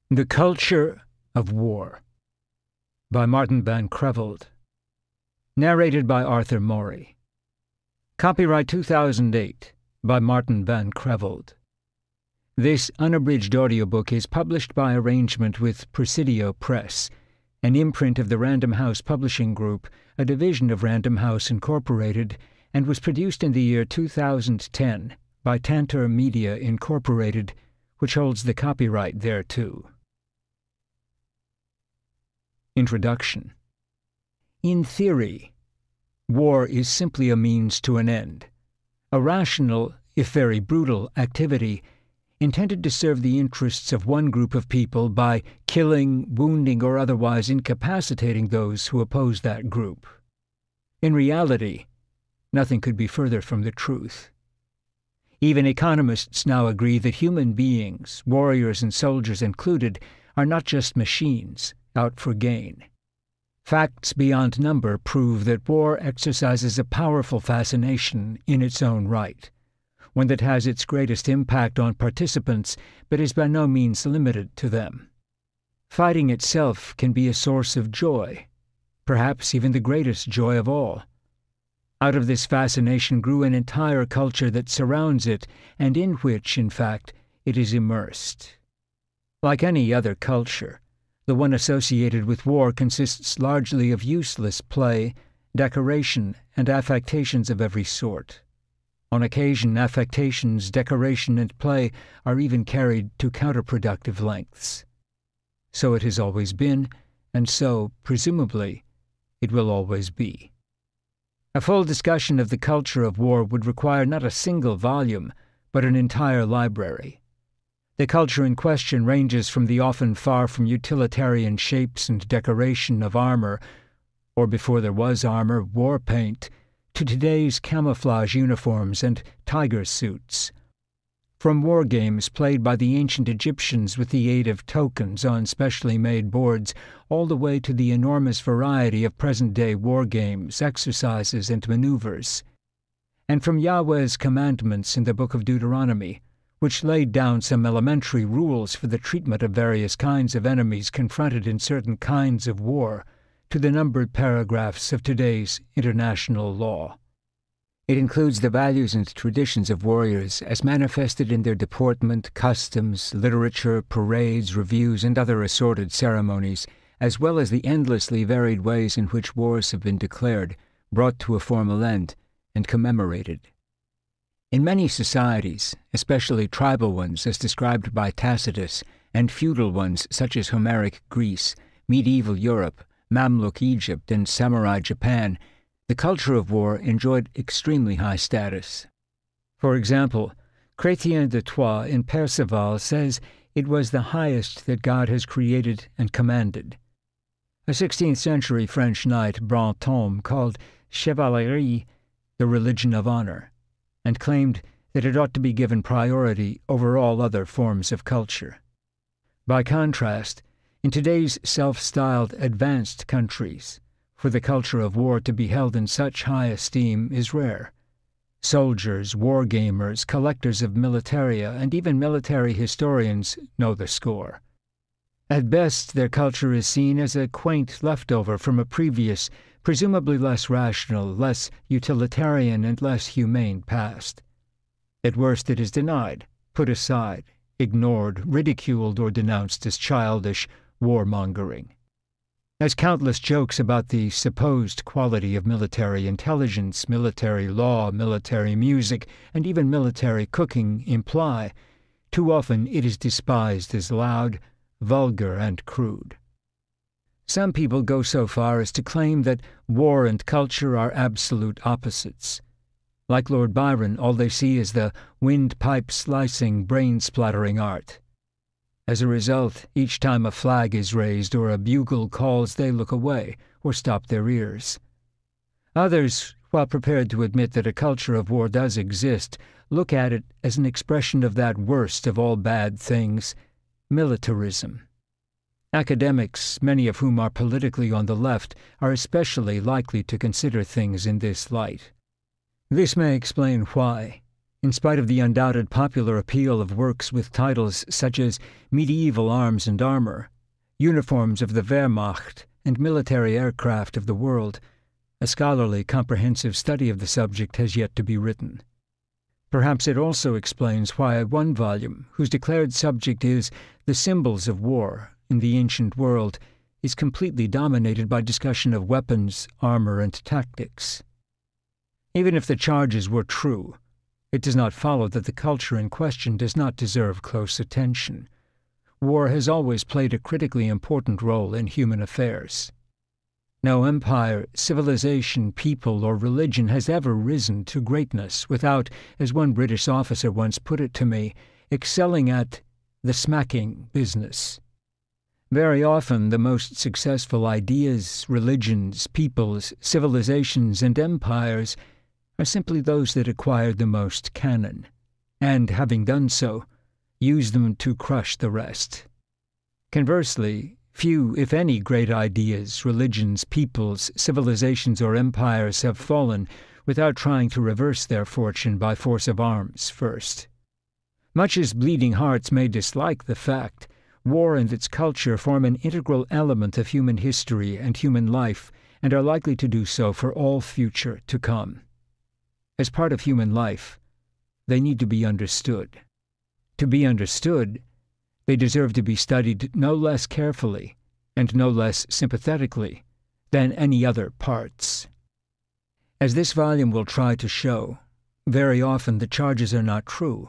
The Culture of War by Martin van Creveld. Narrated by Arthur Morey. Copyright 2008 by Martin van Creveld. This unabridged audiobook is published by arrangement with Presidio Press, an imprint of the Random House Publishing Group, a division of Random House Incorporated, and was produced in the year 2010 by Tantor Media Incorporated, which holds the copyright thereto. Introduction. In theory, war is simply a means to an end, a rational, if very brutal, activity intended to serve the interests of one group of people by killing, wounding, or otherwise incapacitating those who oppose that group. In reality, nothing could be further from the truth. Even economists now agree that human beings, warriors and soldiers included, are not just machines out for gain. Facts beyond number prove that war exercises a powerful fascination in its own right, one that has its greatest impact on participants but is by no means limited to them. Fighting itself can be a source of joy, perhaps even the greatest joy of all. Out of this fascination grew an entire culture that surrounds it and in which, in fact, it is immersed. Like any other culture, the one associated with war consists largely of useless play, decoration, and affectations of every sort. On occasion, affectations, decoration, and play are even carried to counterproductive lengths. So it has always been, and so, presumably, it will always be. A full discussion of the culture of war would require not a single volume, but an entire library. The culture in question ranges from the often far from utilitarian shapes and decoration of armor, or before there was armor, war paint, to today's camouflage uniforms and tiger suits. From war games played by the ancient Egyptians with the aid of tokens on specially made boards, all the way to the enormous variety of present-day war games, exercises, and maneuvers. And from Yahweh's commandments in the book of Deuteronomy, which laid down some elementary rules for the treatment of various kinds of enemies confronted in certain kinds of war, to the numbered paragraphs of today's international law. It includes the values and traditions of warriors as manifested in their deportment, customs, literature, parades, reviews, and other assorted ceremonies, as well as the endlessly varied ways in which wars have been declared, brought to a formal end, and commemorated. In many societies, especially tribal ones as described by Tacitus, and feudal ones such as Homeric Greece, medieval Europe, Mamluk Egypt, and samurai Japan, the culture of war enjoyed extremely high status. For example, Chrétien de Troyes in Perceval says it was the highest that God has created and commanded. A 16th-century French knight, Brantôme, called chevalerie the religion of honor, and claimed that it ought to be given priority over all other forms of culture. By contrast, in today's self-styled advanced countries, for the culture of war to be held in such high esteem is rare. Soldiers, war gamers, collectors of militaria, and even military historians know the score. At best, their culture is seen as a quaint leftover from a previous, presumably less rational, less utilitarian, and less humane past. At worst, it is denied, put aside, ignored, ridiculed, or denounced as childish warmongering. As countless jokes about the supposed quality of military intelligence, military law, military music, and even military cooking imply, too often it is despised as loud, vulgar, and crude. Some people go so far as to claim that war and culture are absolute opposites. Like Lord Byron, all they see is the windpipe-slicing, brain-splattering art. As a result, each time a flag is raised or a bugle calls, they look away or stop their ears. Others, while prepared to admit that a culture of war does exist, look at it as an expression of that worst of all bad things, militarism. Academics, many of whom are politically on the left, are especially likely to consider things in this light. This may explain why, In spite of the undoubted popular appeal of works with titles such as Medieval Arms and Armor, Uniforms of the Wehrmacht, and Military Aircraft of the World, a scholarly, comprehensive study of the subject has yet to be written. Perhaps it also explains why one volume, whose declared subject is The Symbols of War in the Ancient World, is completely dominated by discussion of weapons, armor, and tactics. Even if the charges were true, it does not follow that the culture in question does not deserve close attention. War has always played a critically important role in human affairs. No empire, civilization, people, or religion has ever risen to greatness without, as one British officer once put it to me, excelling at the smacking business. Very often the most successful ideas, religions, peoples, civilizations, and empires are simply those that acquired the most cannon, and, having done so, use them to crush the rest. Conversely, few, if any, great ideas, religions, peoples, civilizations, or empires have fallen without trying to reverse their fortune by force of arms first. Much as bleeding hearts may dislike the fact, war and its culture form an integral element of human history and human life, and are likely to do so for all future to come. As part of human life, they need to be understood. To be understood, they deserve to be studied no less carefully and no less sympathetically than any other parts. As this volume will try to show, very often the charges are not true.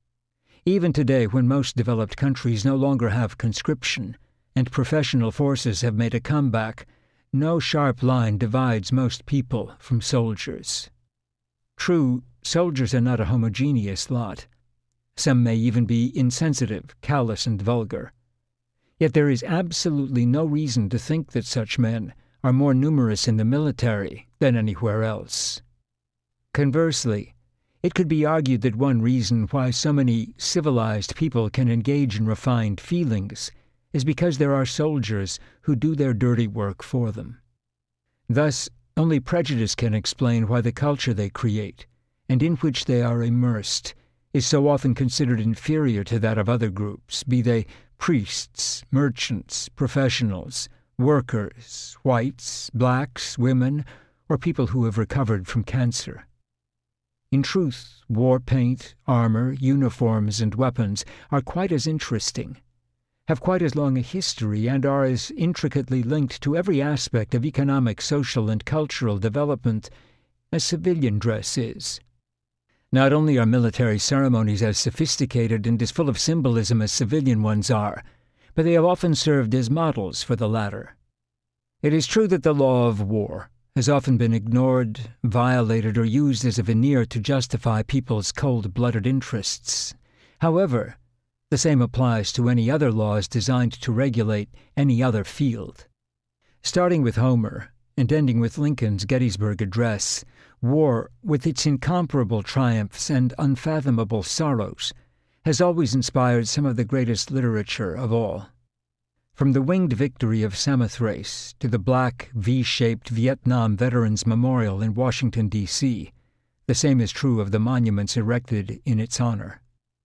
Even today, when most developed countries no longer have conscription and professional forces have made a comeback, no sharp line divides most people from soldiers. True, soldiers are not a homogeneous lot. Some may even be insensitive, callous, and vulgar. Yet there is absolutely no reason to think that such men are more numerous in the military than anywhere else. Conversely, it could be argued that one reason why so many civilized people can engage in refined feelings is because there are soldiers who do their dirty work for them. Thus, only prejudice can explain why the culture they create, and in which they are immersed, is so often considered inferior to that of other groups, be they priests, merchants, professionals, workers, whites, blacks, women, or people who have recovered from cancer. In truth, war paint, armor, uniforms, and weapons are quite as interesting, have quite as long a history, and are as intricately linked to every aspect of economic, social, and cultural development as civilian dress is. Not only are military ceremonies as sophisticated and as full of symbolism as civilian ones are, but they have often served as models for the latter. It is true that the law of war has often been ignored, violated, or used as a veneer to justify people's cold-blooded interests. However, the same applies to any other laws designed to regulate any other field. Starting with Homer and ending with Lincoln's Gettysburg Address, war, with its incomparable triumphs and unfathomable sorrows, has always inspired some of the greatest literature of all. From the winged victory of Samothrace to the black, V-shaped Vietnam Veterans Memorial in Washington, D.C., the same is true of the monuments erected in its honor.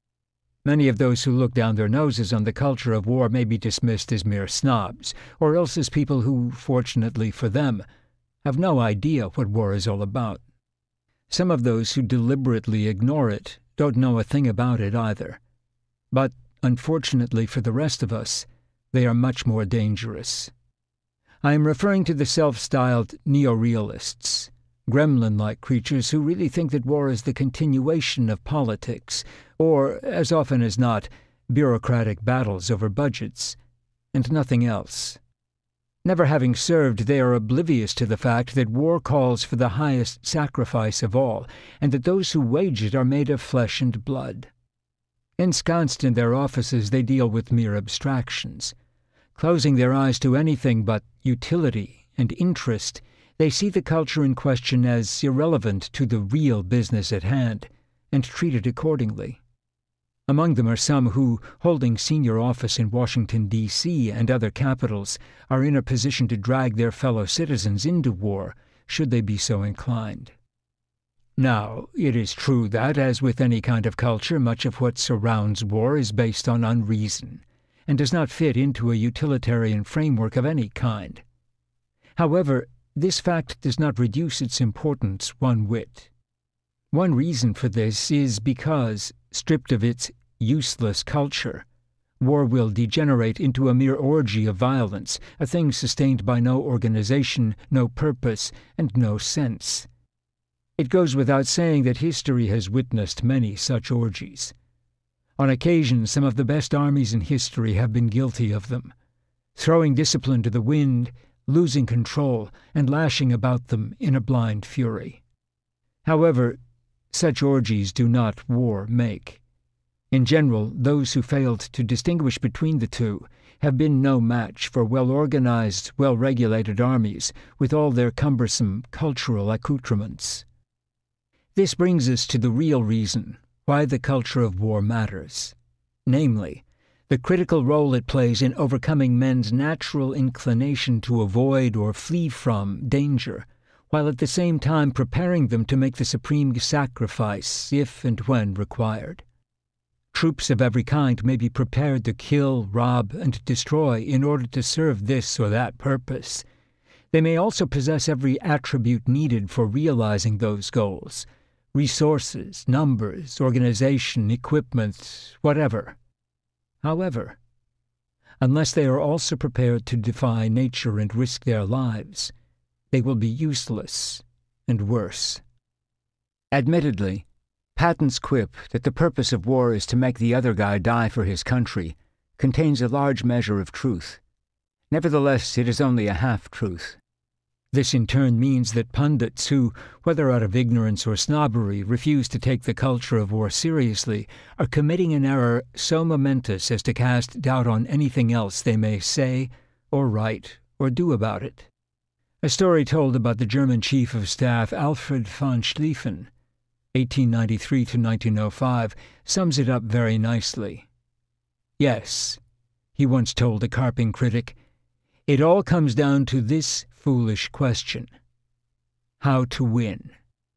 Many of those who look down their noses on the culture of war may be dismissed as mere snobs, or else as people who, fortunately for them, have no idea what war is all about. Some of those who deliberately ignore it don't know a thing about it either. But, unfortunately for the rest of us, they are much more dangerous. I am referring to the self-styled neorealists, gremlin-like creatures who really think that war is the continuation of politics, or, as often as not, bureaucratic battles over budgets, and nothing else. Never having served, they are oblivious to the fact that war calls for the highest sacrifice of all, and that those who wage it are made of flesh and blood. Ensconced in their offices, they deal with mere abstractions. Closing their eyes to anything but utility and interest, they see the culture in question as irrelevant to the real business at hand, and treat it accordingly. Among them are some who, holding senior office in Washington, D.C. and other capitals, are in a position to drag their fellow citizens into war, should they be so inclined. Now, it is true that, as with any kind of culture, much of what surrounds war is based on unreason, and does not fit into a utilitarian framework of any kind. However, this fact does not reduce its importance one whit. One reason for this is because, stripped of its useless culture, war will degenerate into a mere orgy of violence, a thing sustained by no organization, no purpose, and no sense. It goes without saying that history has witnessed many such orgies. On occasion, some of the best armies in history have been guilty of them, throwing discipline to the wind, losing control, and lashing about them in a blind fury. However, such orgies do not war make. In general, those who failed to distinguish between the two have been no match for well-organized, well-regulated armies with all their cumbersome cultural accoutrements. This brings us to the real reason why the culture of war matters, namely, the critical role it plays in overcoming men's natural inclination to avoid or flee from danger, while at the same time preparing them to make the supreme sacrifice if and when required. Troops of every kind may be prepared to kill, rob, and destroy in order to serve this or that purpose. They may also possess every attribute needed for realizing those goals: resources, numbers, organization, equipment, whatever. However, unless they are also prepared to defy nature and risk their lives, they will be useless and worse. Admittedly, Patton's quip that the purpose of war is to make the other guy die for his country contains a large measure of truth. Nevertheless, it is only a half-truth. This in turn means that pundits who, whether out of ignorance or snobbery, refuse to take the culture of war seriously, are committing an error so momentous as to cast doubt on anything else they may say, or write, or do about it. A story told about the German Chief of Staff Alfred von Schlieffen, 1893 to 1905, sums it up very nicely. "Yes," he once told a carping critic, "it all comes down to this foolish question: how to win."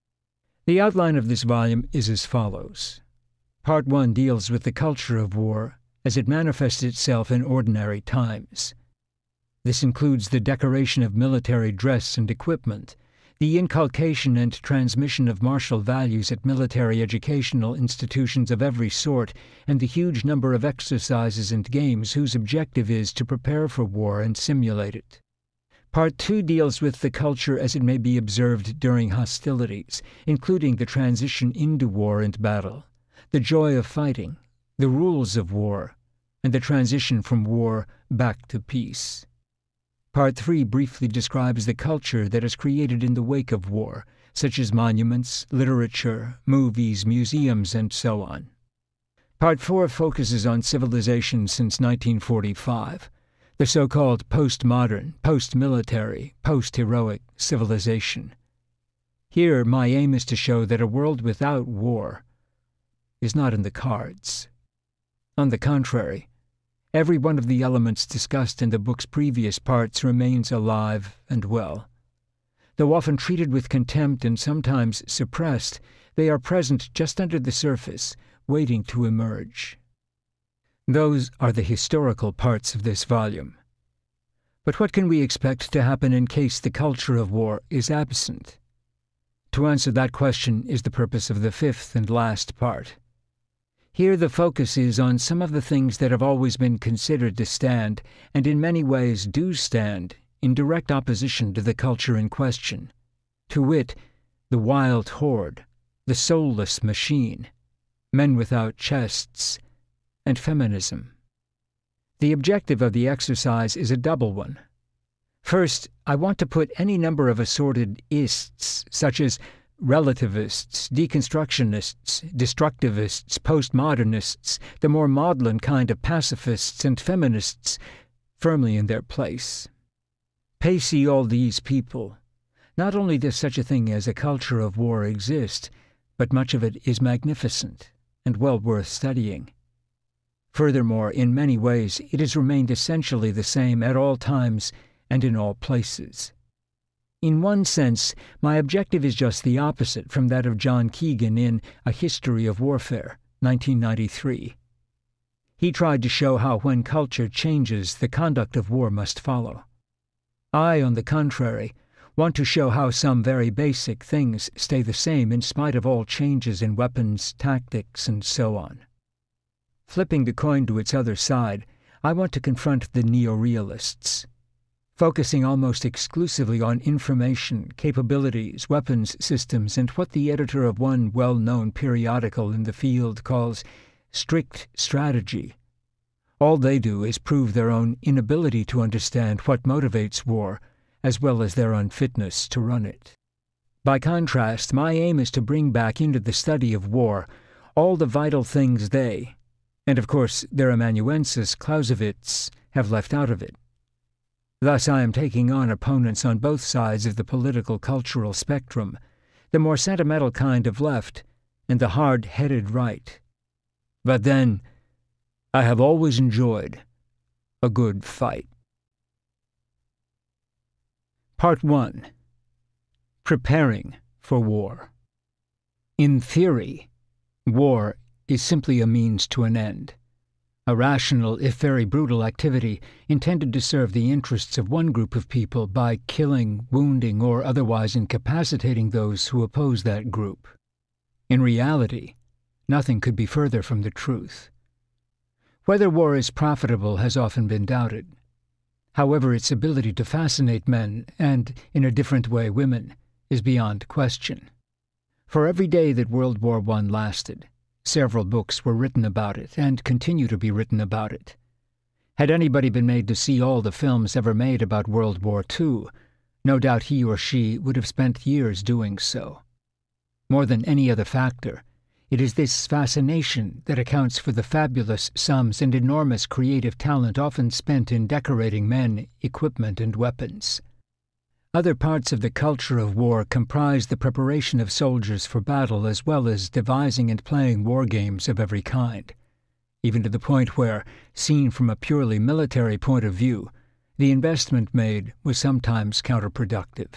The outline of this volume is as follows. Part 1 deals with the culture of war as it manifests itself in ordinary times. This includes the decoration of military dress and equipment, the inculcation and transmission of martial values at military educational institutions of every sort, and the huge number of exercises and games whose objective is to prepare for war and simulate it. Part 2 deals with the culture as it may be observed during hostilities, including the transition into war and battle, the joy of fighting, the rules of war, and the transition from war back to peace. Part 3 briefly describes the culture that is created in the wake of war, such as monuments, literature, movies, museums, and so on. Part 4 focuses on civilization since 1945, the so-called postmodern, post-military, post-heroic civilization. Here, my aim is to show that a world without war is not in the cards. On the contrary, every one of the elements discussed in the book's previous parts remains alive and well. Though often treated with contempt and sometimes suppressed, they are present just under the surface, waiting to emerge. Those are the historical parts of this volume. But what can we expect to happen in case the culture of war is absent? To answer that question is the purpose of the 5th and last part. Here the focus is on some of the things that have always been considered to stand, and in many ways do stand, in direct opposition to the culture in question, to wit, the wild horde, the soulless machine, men without chests, and feminism. The objective of the exercise is a double one. First, I want to put any number of assorted ists, such as relativists, deconstructionists, destructivists, postmodernists, the more maudlin kind of pacifists and feminists, firmly in their place. Pacey all these people. Not only does such a thing as a culture of war exist, but much of it is magnificent and well worth studying. Furthermore, in many ways, it has remained essentially the same at all times and in all places. In one sense, my objective is just the opposite from that of John Keegan in A History of Warfare, 1993. He tried to show how when culture changes, the conduct of war must follow. I, on the contrary, want to show how some very basic things stay the same in spite of all changes in weapons, tactics, and so on. Flipping the coin to its other side, I want to confront the neorealists. Focusing almost exclusively on information, capabilities, weapons systems, and what the editor of one well-known periodical in the field calls strict strategy. All they do is prove their own inability to understand what motivates war, as well as their unfitness to run it. By contrast, my aim is to bring back into the study of war all the vital things they, and of course their amanuensis Clausewitz, have left out of it. Thus I am taking on opponents on both sides of the political-cultural spectrum, the more sentimental kind of left and the hard-headed right. But then, I have always enjoyed a good fight. Part 1. Preparing for war. In theory, war is simply a means to an end. A rational, if very brutal activity intended to serve the interests of one group of people by killing, wounding, or otherwise incapacitating those who oppose that group. In reality, nothing could be further from the truth. Whether war is profitable has often been doubted. However, its ability to fascinate men, and, in a different way, women, is beyond question. For every day that World War I lasted, several books were written about it, and continue to be written about it. Had anybody been made to see all the films ever made about World War II, no doubt he or she would have spent years doing so. More than any other factor, it is this fascination that accounts for the fabulous sums and enormous creative talent often spent in decorating men, equipment, and weapons. Other parts of the culture of war comprise the preparation of soldiers for battle as well as devising and playing war games of every kind, even to the point where, seen from a purely military point of view, the investment made was sometimes counterproductive.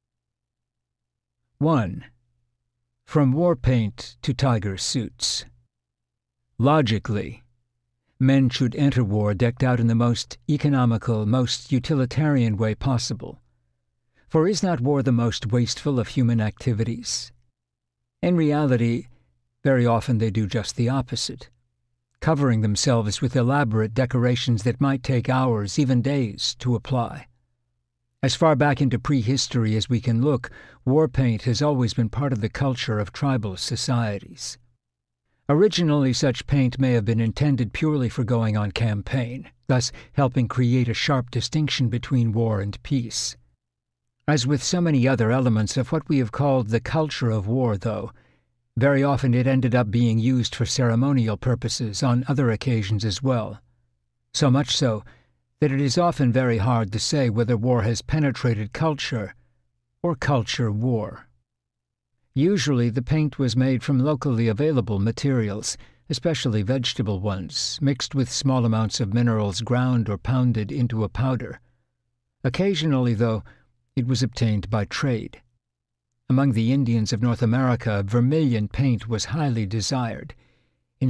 1. From war paint to tiger suits. Logically, men should enter war decked out in the most economical, most utilitarian way possible. For is not war the most wasteful of human activities? In reality, very often they do just the opposite, covering themselves with elaborate decorations that might take hours, even days, to apply. As far back into prehistory as we can look, war paint has always been part of the culture of tribal societies. Originally, such paint may have been intended purely for going on campaign, thus helping create a sharp distinction between war and peace. As with so many other elements of what we have called the culture of war, though, very often it ended up being used for ceremonial purposes on other occasions as well. So much so that it is often very hard to say whether war has penetrated culture or culture war. Usually the paint was made from locally available materials, especially vegetable ones, mixed with small amounts of minerals ground or pounded into a powder. Occasionally, though, it was obtained by trade. Among the Indians of North America, vermilion paint was highly desired. In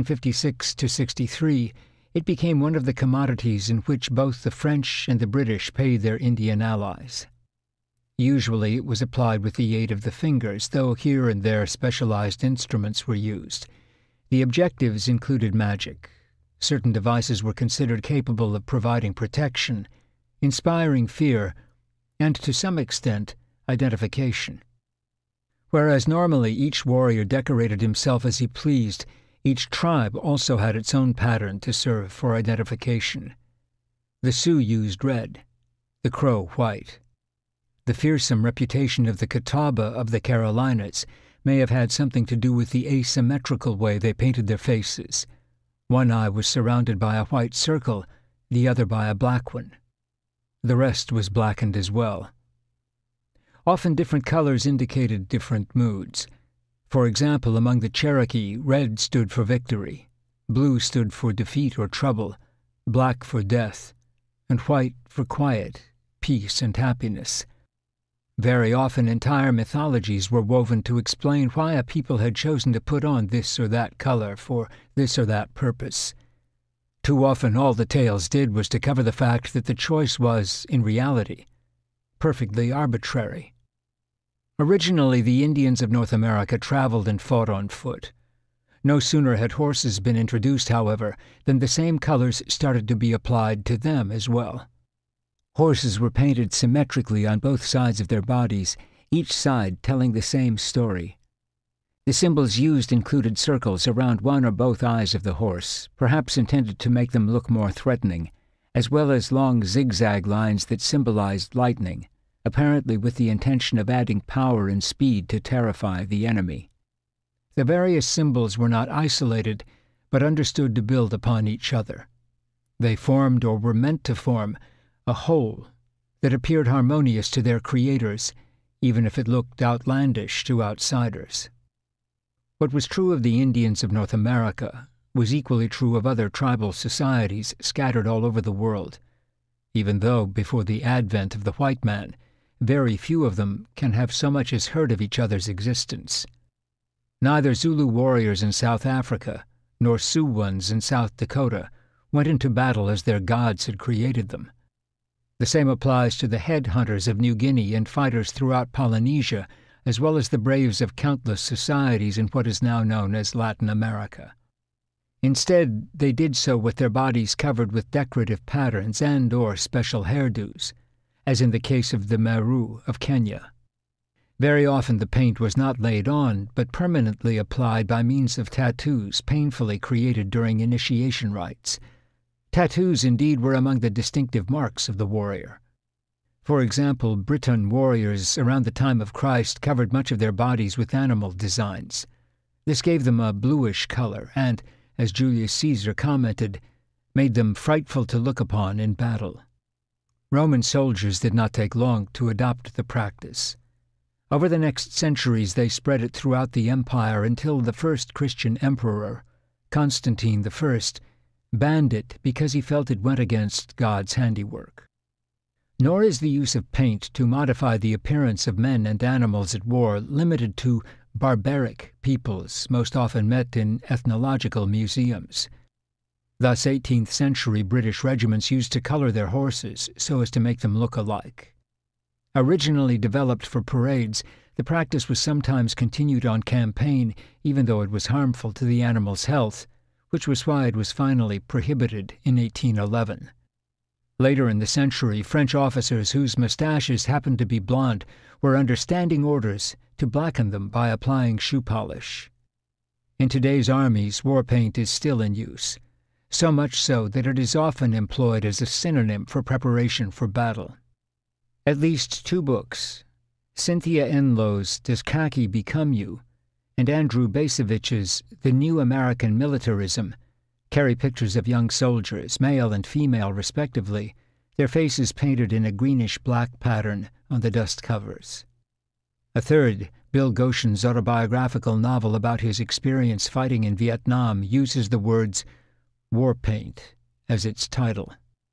1756–63, it became one of the commodities in which both the French and the British paid their Indian allies. Usually it was applied with the aid of the fingers, though here and there specialized instruments were used. The objectives included magic. Certain devices were considered capable of providing protection, inspiring fear, and to some extent, identification. Whereas normally each warrior decorated himself as he pleased, each tribe also had its own pattern to serve for identification. The Sioux used red, the Crow white. The fearsome reputation of the Catawba of the Carolinas may have had something to do with the asymmetrical way they painted their faces. One eye was surrounded by a white circle, the other by a black one. The rest was blackened as well. Often different colors indicated different moods. For example, among the Cherokee, red stood for victory, blue stood for defeat or trouble, black for death, and white for quiet, peace, and happiness. Very often entire mythologies were woven to explain why a people had chosen to put on this or that color for this or that purpose. Too often all the tales did was to cover the fact that the choice was, in reality, perfectly arbitrary. Originally, the Indians of North America traveled and fought on foot. No sooner had horses been introduced, however, than the same colors started to be applied to them as well. Horses were painted symmetrically on both sides of their bodies, each side telling the same story. The symbols used included circles around one or both eyes of the horse, perhaps intended to make them look more threatening, as well as long zigzag lines that symbolized lightning, apparently with the intention of adding power and speed to terrify the enemy. The various symbols were not isolated, but understood to build upon each other. They formed, or were meant to form, a whole that appeared harmonious to their creators, even if it looked outlandish to outsiders. What was true of the Indians of North America was equally true of other tribal societies scattered all over the world, even though, before the advent of the white man, very few of them can have so much as heard of each other's existence. Neither Zulu warriors in South Africa nor Sioux ones in South Dakota went into battle as their gods had created them. The same applies to the headhunters of New Guinea and fighters throughout Polynesia, as well as the braves of countless societies in what is now known as Latin America. Instead, they did so with their bodies covered with decorative patterns and/or special hairdos, as in the case of the Meru of Kenya. Very often the paint was not laid on, but permanently applied by means of tattoos painfully created during initiation rites. Tattoos indeed were among the distinctive marks of the warrior. For example, Briton warriors around the time of Christ covered much of their bodies with animal designs. This gave them a bluish color and, as Julius Caesar commented, made them frightful to look upon in battle. Roman soldiers did not take long to adopt the practice. Over the next centuries they spread it throughout the empire until the first Christian emperor, Constantine I, banned it because he felt it went against God's handiwork. Nor is the use of paint to modify the appearance of men and animals at war limited to barbaric peoples most often met in ethnological museums. Thus 18th century British regiments used to color their horses so as to make them look alike. Originally developed for parades, the practice was sometimes continued on campaign even though it was harmful to the animal's health, which was why it was finally prohibited in 1811. Later in the century, French officers whose mustaches happened to be blonde were under standing orders to blacken them by applying shoe polish. In today's armies, war paint is still in use, so much so that it is often employed as a synonym for preparation for battle. At least two books, Cynthia Enlow's Does Khaki Become You? And Andrew Bacevich's The New American Militarism, carry pictures of young soldiers, male and female respectively, their faces painted in a greenish-black pattern on the dust covers. A third, Bill Goshen's autobiographical novel about his experience fighting in Vietnam, uses the words war paint as its title.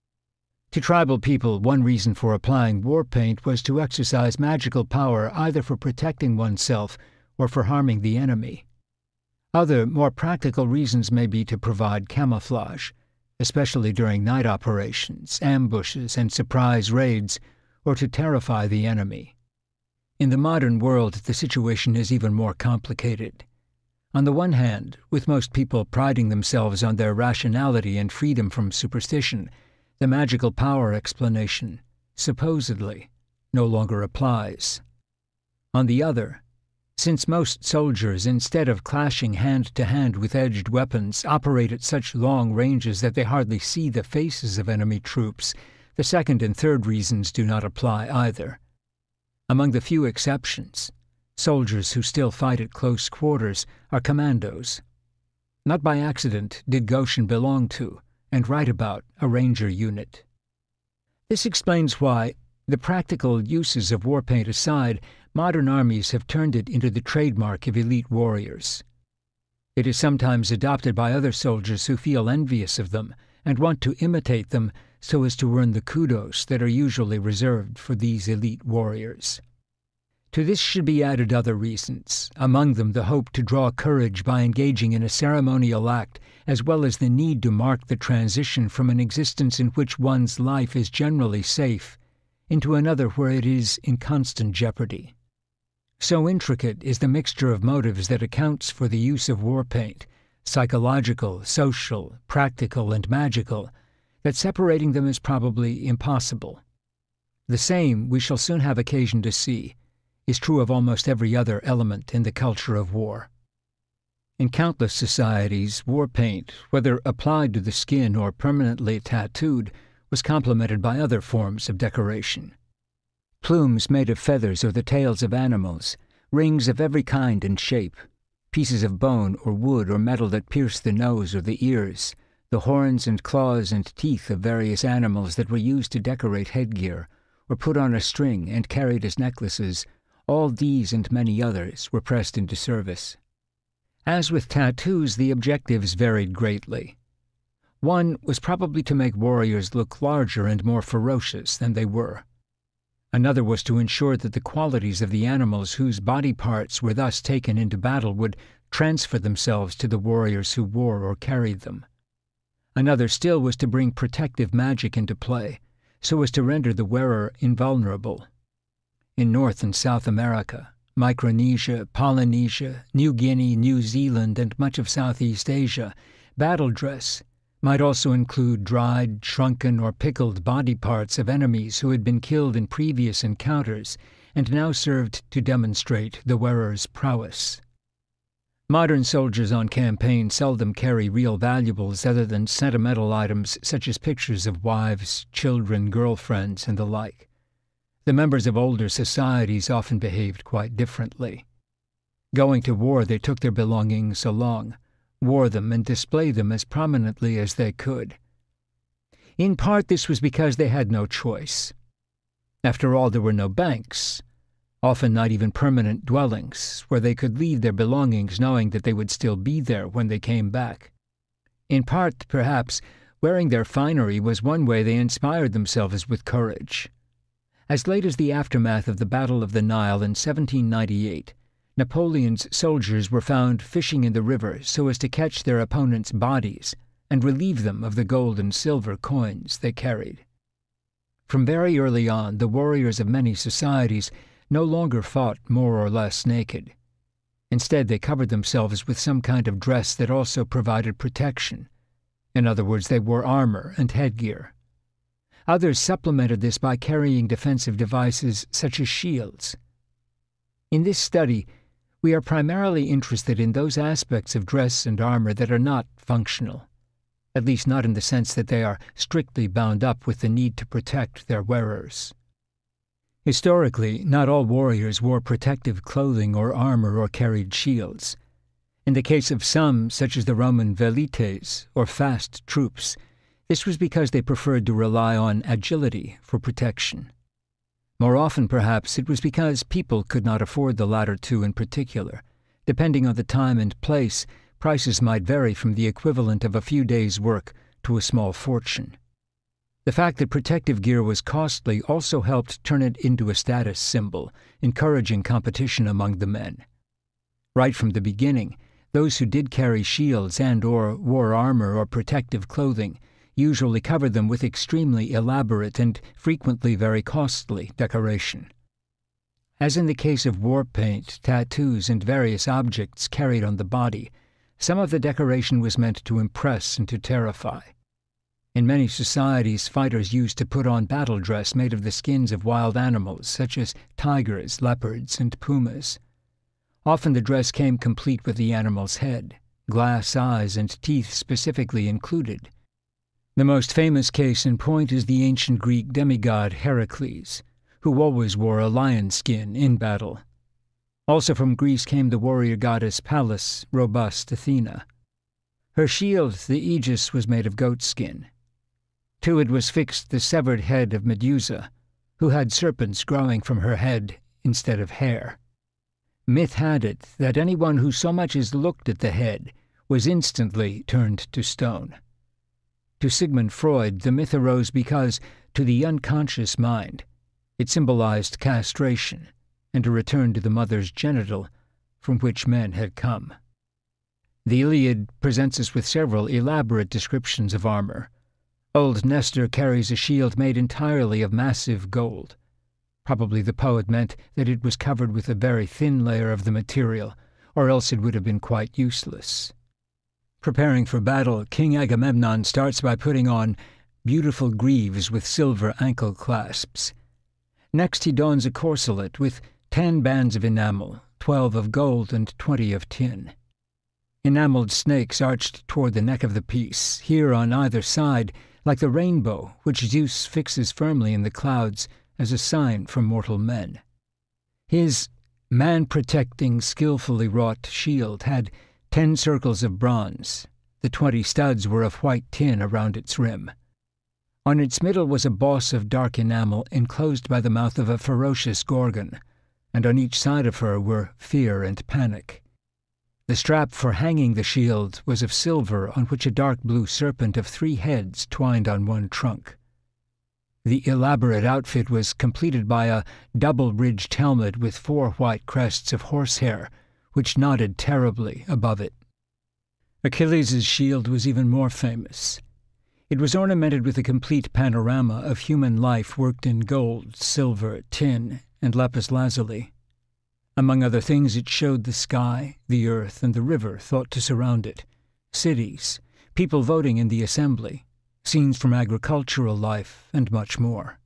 To tribal people, one reason for applying war paint was to exercise magical power either for protecting oneself or for harming the enemy. Other, more practical reasons may be to provide camouflage, especially during night operations, ambushes, and surprise raids, or to terrify the enemy. In the modern world, the situation is even more complicated. On the one hand, with most people priding themselves on their rationality and freedom from superstition, the magical power explanation, supposedly, no longer applies. On the other, since most soldiers, instead of clashing hand-to-hand with edged weapons, operate at such long ranges that they hardly see the faces of enemy troops, the second and third reasons do not apply either. Among the few exceptions, soldiers who still fight at close quarters are commandos. Not by accident did Goshen belong to and write about a ranger unit. This explains why, the practical uses of war paint aside, modern armies have turned it into the trademark of elite warriors. It is sometimes adopted by other soldiers who feel envious of them and want to imitate them so as to earn the kudos that are usually reserved for these elite warriors. To this should be added other reasons, among them the hope to draw courage by engaging in a ceremonial act, as well as the need to mark the transition from an existence in which one's life is generally safe into another where it is in constant jeopardy. So intricate is the mixture of motives that accounts for the use of war paint, psychological, social, practical, and magical, that separating them is probably impossible. The same, we shall soon have occasion to see, is true of almost every other element in the culture of war. In countless societies, war paint, whether applied to the skin or permanently tattooed, was complemented by other forms of decoration. Plumes made of feathers or the tails of animals, rings of every kind and shape, pieces of bone or wood or metal that pierced the nose or the ears, the horns and claws and teeth of various animals that were used to decorate headgear, or put on a string and carried as necklaces, all these and many others were pressed into service. As with tattoos, the objectives varied greatly. One was probably to make warriors look larger and more ferocious than they were. Another was to ensure that the qualities of the animals whose body parts were thus taken into battle would transfer themselves to the warriors who wore or carried them. Another still was to bring protective magic into play, so as to render the wearer invulnerable. In North and South America, Micronesia, Polynesia, New Guinea, New Zealand, and much of Southeast Asia, battle dress might also include dried, shrunken, or pickled body parts of enemies who had been killed in previous encounters and now served to demonstrate the wearer's prowess. Modern soldiers on campaign seldom carry real valuables other than sentimental items such as pictures of wives, children, girlfriends, and the like. The members of older societies often behaved quite differently. Going to war, they took their belongings along, wore them, and displayed them as prominently as they could. In part, this was because they had no choice. After all, there were no banks, often not even permanent dwellings, where they could leave their belongings knowing that they would still be there when they came back. In part, perhaps, wearing their finery was one way they inspired themselves with courage. As late as the aftermath of the Battle of the Nile in 1798, Napoleon's soldiers were found fishing in the river so as to catch their opponents' bodies and relieve them of the gold and silver coins they carried. From very early on, the warriors of many societies no longer fought more or less naked. Instead, they covered themselves with some kind of dress that also provided protection. In other words, they wore armor and headgear. Others supplemented this by carrying defensive devices such as shields. In this study, we are primarily interested in those aspects of dress and armor that are not functional, at least not in the sense that they are strictly bound up with the need to protect their wearers. Historically, not all warriors wore protective clothing or armor or carried shields. In the case of some, such as the Roman velites, or fast troops, this was because they preferred to rely on agility for protection. More often, perhaps, it was because people could not afford the latter two in particular. Depending on the time and place, prices might vary from the equivalent of a few days' work to a small fortune. The fact that protective gear was costly also helped turn it into a status symbol, encouraging competition among the men. Right from the beginning, those who did carry shields and/or wore armor or protective clothing usually covered them with extremely elaborate and frequently very costly decoration. As in the case of war paint, tattoos, and various objects carried on the body, some of the decoration was meant to impress and to terrify. In many societies, fighters used to put on battle dress made of the skins of wild animals such as tigers, leopards, and pumas. Often the dress came complete with the animal's head, glass eyes, and teeth specifically included. The most famous case in point is the ancient Greek demigod Heracles, who always wore a lion skin in battle. Also from Greece came the warrior goddess Pallas, robust Athena. Her shield, the aegis, was made of goat skin. To it was fixed the severed head of Medusa, who had serpents growing from her head instead of hair. Myth had it that anyone who so much as looked at the head was instantly turned to stone. To Sigmund Freud, the myth arose because, to the unconscious mind, it symbolized castration, and a return to the mother's genital, from which men had come. The Iliad presents us with several elaborate descriptions of armor. Old Nestor carries a shield made entirely of massive gold. Probably the poet meant that it was covered with a very thin layer of the material, or else it would have been quite useless. Preparing for battle, King Agamemnon starts by putting on beautiful greaves with silver ankle clasps. Next he dons a corselet with 10 bands of enamel, 12 of gold and 20 of tin. Enameled snakes arched toward the neck of the piece, here on either side, like the rainbow which Zeus fixes firmly in the clouds as a sign for mortal men. His man-protecting, skillfully wrought shield had 10 circles of bronze. The 20 studs were of white tin around its rim. On its middle was a boss of dark enamel enclosed by the mouth of a ferocious gorgon, and on each side of her were fear and panic. The strap for hanging the shield was of silver, on which a dark blue serpent of 3 heads twined on one trunk. The elaborate outfit was completed by a double-ridged helmet with 4 white crests of horsehair, which nodded terribly above it. Achilles' shield was even more famous. It was ornamented with a complete panorama of human life worked in gold, silver, tin, and lapis lazuli. Among other things, it showed the sky, the earth, and the river thought to surround it, cities, people voting in the assembly, scenes from agricultural life, and much more.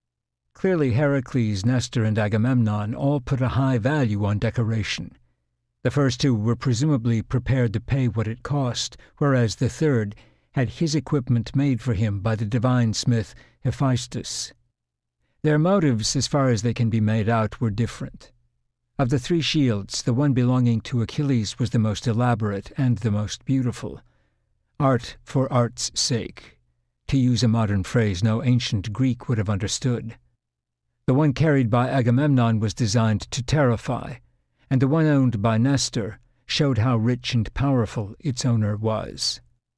Clearly Heracles, Nestor, and Agamemnon all put a high value on decoration. The first 2 were presumably prepared to pay what it cost, whereas the third had his equipment made for him by the divine smith Hephaestus. Their motives, as far as they can be made out, were different. Of the 3 shields, the one belonging to Achilles was the most elaborate and the most beautiful. Art for art's sake, to use a modern phrase no ancient Greek would have understood. The one carried by Agamemnon was designed to terrify, and the one owned by Nestor showed how rich and powerful its owner was.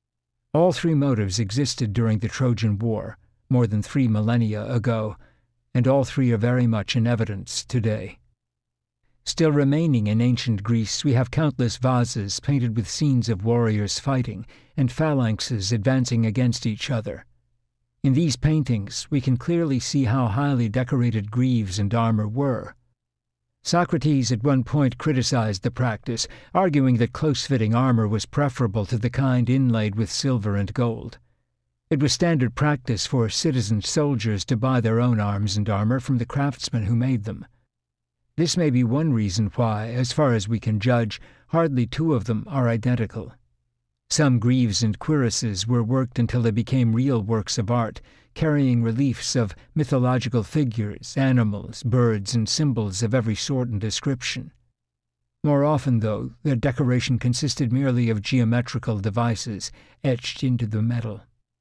All 3 motives existed during the Trojan War, more than 3 millennia ago, and all 3 are very much in evidence today. Still remaining in ancient Greece, we have countless vases painted with scenes of warriors fighting and phalanxes advancing against each other. In these paintings, we can clearly see how highly decorated greaves and armor were. Socrates at one point criticized the practice, arguing that close-fitting armor was preferable to the kind inlaid with silver and gold. It was standard practice for citizen soldiers to buy their own arms and armor from the craftsmen who made them. This may be one reason why, as far as we can judge, hardly 2 of them are identical. Some greaves and cuirasses were worked until they became real works of art, carrying reliefs of mythological figures, animals, birds, and symbols of every sort and description. More often, though, their decoration consisted merely of geometrical devices etched into the metal.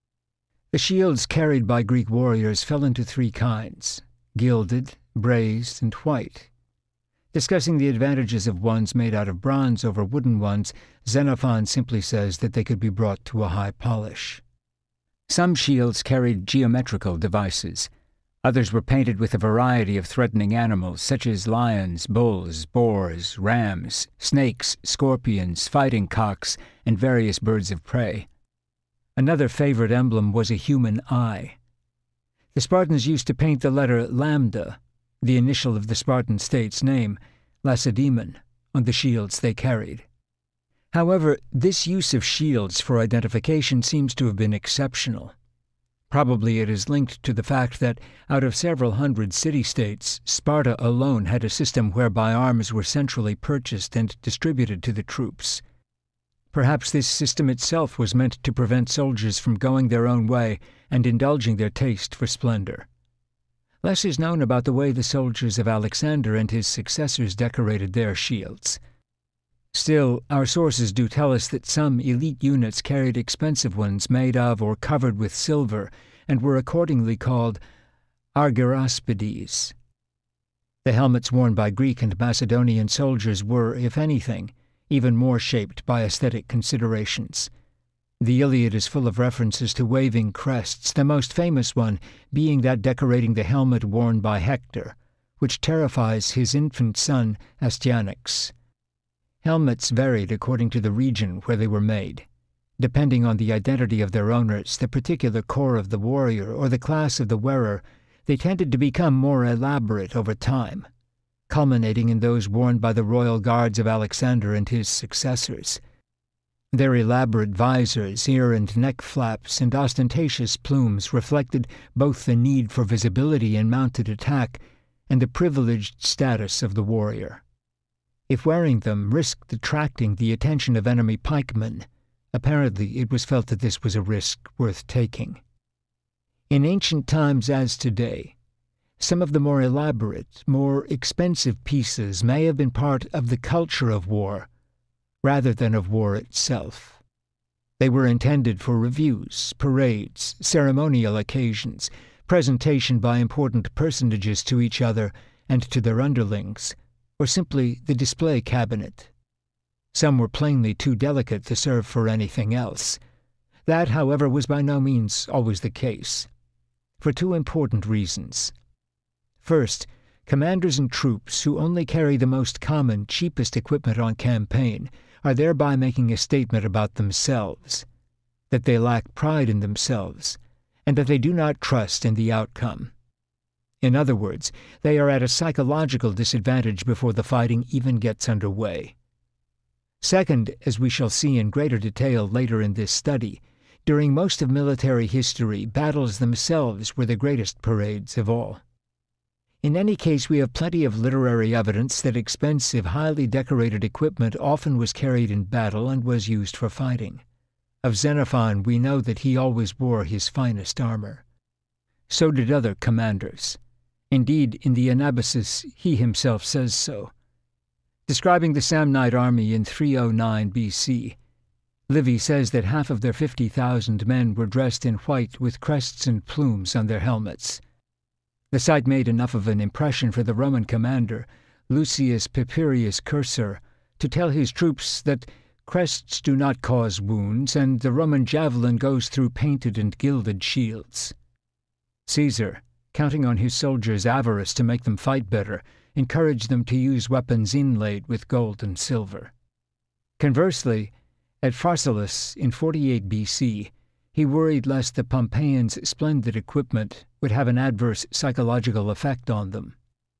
The shields carried by Greek warriors fell into 3 kinds: gilded, brazed, and white. Discussing the advantages of ones made out of bronze over wooden ones, Xenophon simply says that they could be brought to a high polish. Some shields carried geometrical devices. Others were painted with a variety of threatening animals, such as lions, bulls, boars, rams, snakes, scorpions, fighting cocks, and various birds of prey. Another favorite emblem was a human eye. The Spartans used to paint the letter lambda, the initial of the Spartan state's name, Lacedaemon, on the shields they carried. However, this use of shields for identification seems to have been exceptional. Probably it is linked to the fact that, out of several hundred city-states, Sparta alone had a system whereby arms were centrally purchased and distributed to the troops. Perhaps this system itself was meant to prevent soldiers from going their own way and indulging their taste for splendor. Less is known about the way the soldiers of Alexander and his successors decorated their shields. Still, our sources do tell us that some elite units carried expensive ones made of or covered with silver and were accordingly called argyrospides. The helmets worn by Greek and Macedonian soldiers were, if anything, even more shaped by aesthetic considerations. The Iliad is full of references to waving crests, the most famous one being that decorating the helmet worn by Hector, which terrifies his infant son Astyanax. Helmets varied according to the region where they were made. Depending on the identity of their owners, the particular corps of the warrior, or the class of the wearer, they tended to become more elaborate over time, culminating in those worn by the royal guards of Alexander and his successors. Their elaborate visors, ear and neck flaps, and ostentatious plumes reflected both the need for visibility in mounted attack and the privileged status of the warrior. If wearing them risked attracting the attention of enemy pikemen, apparently it was felt that this was a risk worth taking. In ancient times as today, some of the more elaborate, more expensive pieces may have been part of the culture of war, rather than of war itself. They were intended for reviews, parades, ceremonial occasions, presentation by important personages to each other and to their underlings, or simply the display cabinet. Some were plainly too delicate to serve for anything else. That, however, was by no means always the case, for two important reasons. First, commanders and troops who only carry the most common, cheapest equipment on campaign are thereby making a statement about themselves, that they lack pride in themselves, and that they do not trust in the outcome. In other words, they are at a psychological disadvantage before the fighting even gets underway. Second, as we shall see in greater detail later in this study, during most of military history, battles themselves were the greatest parades of all. In any case, we have plenty of literary evidence that expensive, highly decorated equipment often was carried in battle and was used for fighting. Of Xenophon, we know that he always wore his finest armor. So did other commanders. Indeed, in the Anabasis, he himself says so. Describing the Samnite army in 309 BC, Livy says that half of their 50,000 men were dressed in white with crests and plumes on their helmets. The sight made enough of an impression for the Roman commander, Lucius Papirius Cursor, to tell his troops that crests do not cause wounds, and the Roman javelin goes through painted and gilded shields. Caesar, counting on his soldiers' avarice to make them fight better, encouraged them to use weapons inlaid with gold and silver. Conversely, at Pharsalus in 48 BC, he worried lest the Pompeians' splendid equipment would have an adverse psychological effect on them.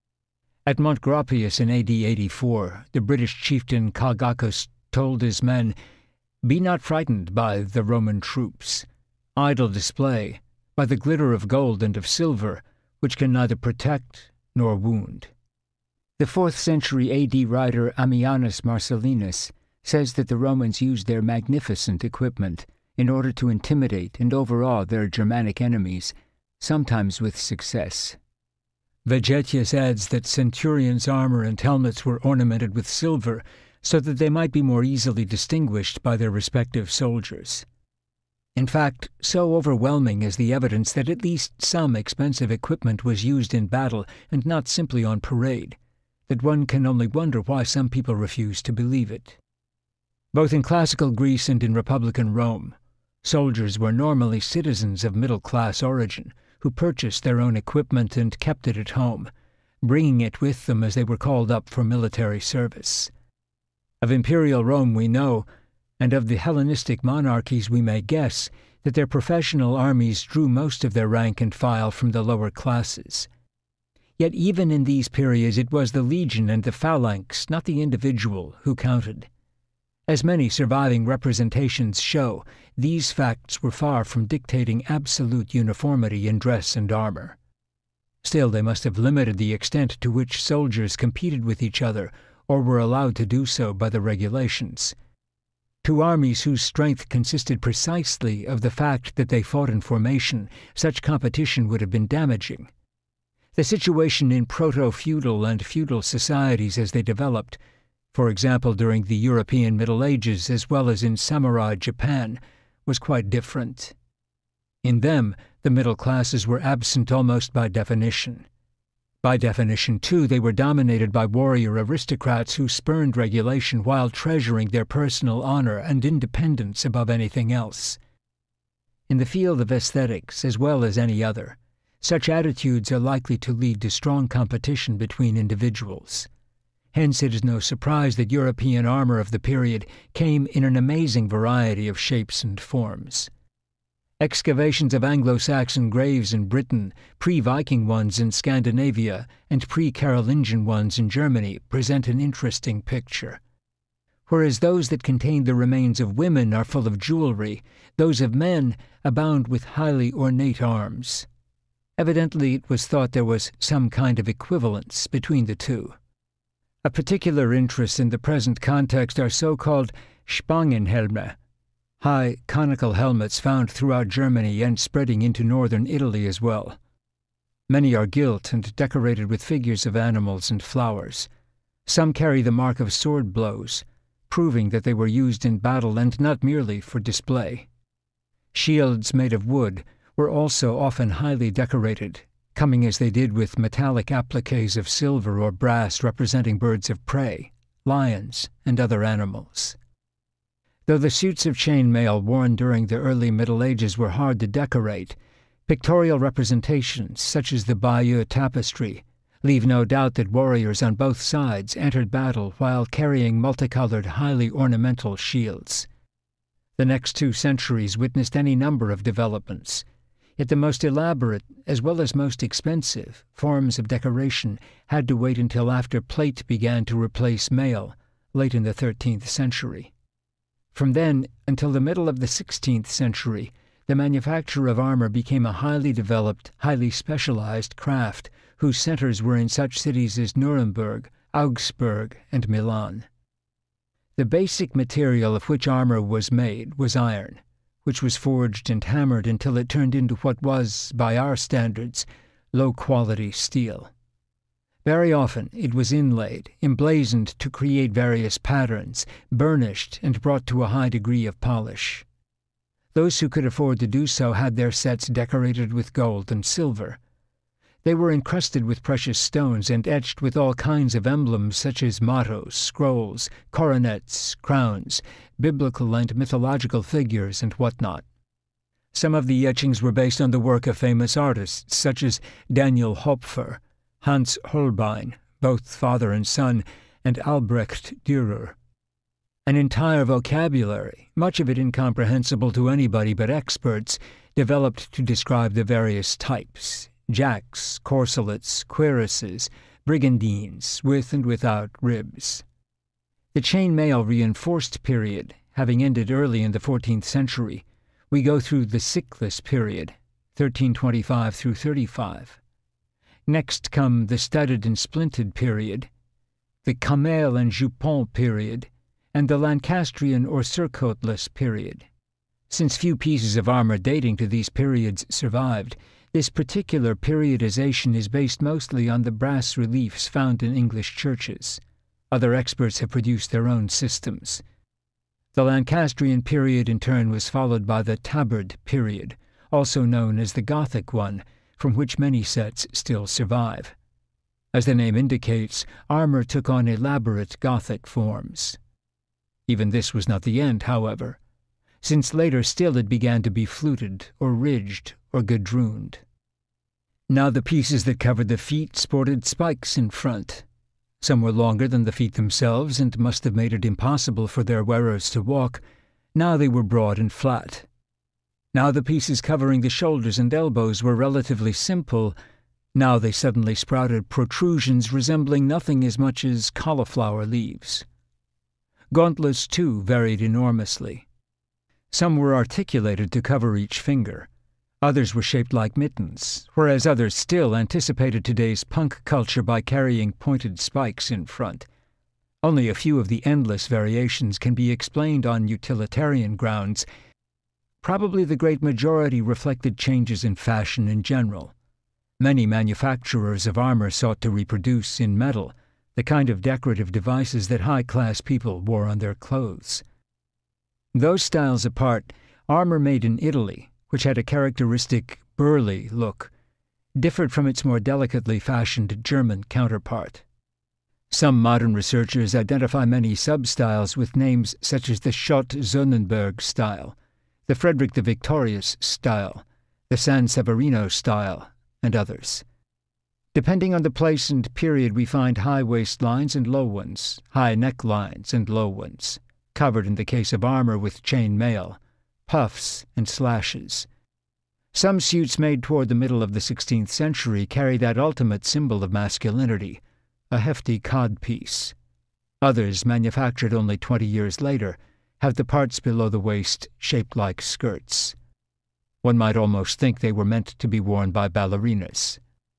At Montgropius in AD 84, the British chieftain Calgacus told his men, "Be not frightened by the Roman troops. Idle display, by the glitter of gold and of silver, which can neither protect nor wound." The 4th century AD writer Ammianus Marcellinus says that the Romans used their magnificent equipment in order to intimidate and overawe their Germanic enemies, sometimes with success. Vegetius adds that centurions' armor and helmets were ornamented with silver so that they might be more easily distinguished by their respective soldiers. In fact, so overwhelming is the evidence that at least some expensive equipment was used in battle and not simply on parade, that one can only wonder why some people refuse to believe it. Both in classical Greece and in Republican Rome, soldiers were normally citizens of middle-class origin who purchased their own equipment and kept it at home, bringing it with them as they were called up for military service. Of imperial Rome we know, and of the Hellenistic monarchies we may guess, that their professional armies drew most of their rank and file from the lower classes. Yet even in these periods it was the legion and the phalanx, not the individual, who counted. As many surviving representations show, these facts were far from dictating absolute uniformity in dress and armor. Still, they must have limited the extent to which soldiers competed with each other or were allowed to do so by the regulations. To armies whose strength consisted precisely of the fact that they fought in formation, such competition would have been damaging. The situation in proto-feudal and feudal societies as they developed, for example during the European Middle Ages as well as in samurai Japan, was quite different. In them, the middle classes were absent almost by definition. By definition, too, they were dominated by warrior aristocrats who spurned regulation while treasuring their personal honor and independence above anything else. In the field of aesthetics, as well as any other, Such attitudes are likely to lead to strong competition between individuals. Hence it is no surprise that European armor of the period came in an amazing variety of shapes and forms. Excavations of Anglo-Saxon graves in Britain, pre-Viking ones in Scandinavia, and pre-Carolingian ones in Germany present an interesting picture. Whereas those that contain the remains of women are full of jewelry, those of men abound with highly ornate arms. Evidently it was thought there was some kind of equivalence between the two. A particular interest in the present context are so-called Spangenhelme, high conical helmets found throughout Germany and spreading into northern Italy as well. Many are gilt and decorated with figures of animals and flowers. Some carry the mark of sword blows, proving that they were used in battle and not merely for display. Shields made of wood were also often highly decorated, coming as they did with metallic appliques of silver or brass representing birds of prey, lions, and other animals. Though the suits of chain mail worn during the early Middle Ages were hard to decorate, pictorial representations such as the Bayeux tapestry leave no doubt that warriors on both sides entered battle while carrying multicolored, highly ornamental shields. The next 2 centuries witnessed any number of developments, yet the most elaborate, as well as most expensive, forms of decoration had to wait until after plate began to replace mail, late in the 13th century. From then until the middle of the 16th century, the manufacture of armor became a highly developed, highly specialized craft, whose centers were in such cities as Nuremberg, Augsburg, and Milan. The basic material of which armor was made was iron, which was forged and hammered until it turned into what was, by our standards, low-quality steel. Very often it was inlaid, emblazoned to create various patterns, burnished, and brought to a high degree of polish. Those who could afford to do so had their sets decorated with gold and silver. They were encrusted with precious stones and etched with all kinds of emblems such as mottos, scrolls, coronets, crowns, biblical and mythological figures, and whatnot. Some of the etchings were based on the work of famous artists such as Daniel Hopfer, Hans Holbein, both father and son, and Albrecht Dürer. An entire vocabulary, much of it incomprehensible to anybody but experts, developed to describe the various types: jacks, corselets, cuirasses, brigandines, with and without ribs. The chain mail reinforced period, having ended early in the 14th century, we go through the sickless period, 1325 through 35. Next come the studded and splinted period, the camel and jupon period, and the Lancastrian or surcoatless period. Since few pieces of armor dating to these periods survived, this particular periodization is based mostly on the brass reliefs found in English churches. Other experts have produced their own systems. The Lancastrian period in turn was followed by the tabard period, also known as the Gothic one, from which many sets still survive. As the name indicates, armor took on elaborate Gothic forms. Even this was not the end, however, since later still it began to be fluted, or ridged, or gadrooned. Now the pieces that covered the feet sported spikes in front. Some were longer than the feet themselves and must have made it impossible for their wearers to walk. Now they were broad and flat. Now the pieces covering the shoulders and elbows were relatively simple. Now they suddenly sprouted protrusions resembling nothing as much as cauliflower leaves. Gauntlets, too, varied enormously. Some were articulated to cover each finger. Others were shaped like mittens, whereas others still anticipated today's punk culture by carrying pointed spikes in front. Only a few of the endless variations can be explained on utilitarian grounds. Probably the great majority reflected changes in fashion in general. Many manufacturers of armor sought to reproduce, in metal, the kind of decorative devices that high-class people wore on their clothes. Those styles apart, armor made in Italy, which had a characteristic burly look, differed from its more delicately fashioned German counterpart. Some modern researchers identify many sub-styles with names such as the Schott-Sonnenberg style, the Frederick the Victorious style, the San Severino style, and others. Depending on the place and period, we find high waistlines and low ones, high necklines and low ones, covered in the case of armor with chain mail, puffs and slashes. Some suits made toward the middle of the 16th century carry that ultimate symbol of masculinity, a hefty codpiece. Others, manufactured only 20 years later, have the parts below the waist shaped like skirts. One might almost think they were meant to be worn by ballerinas.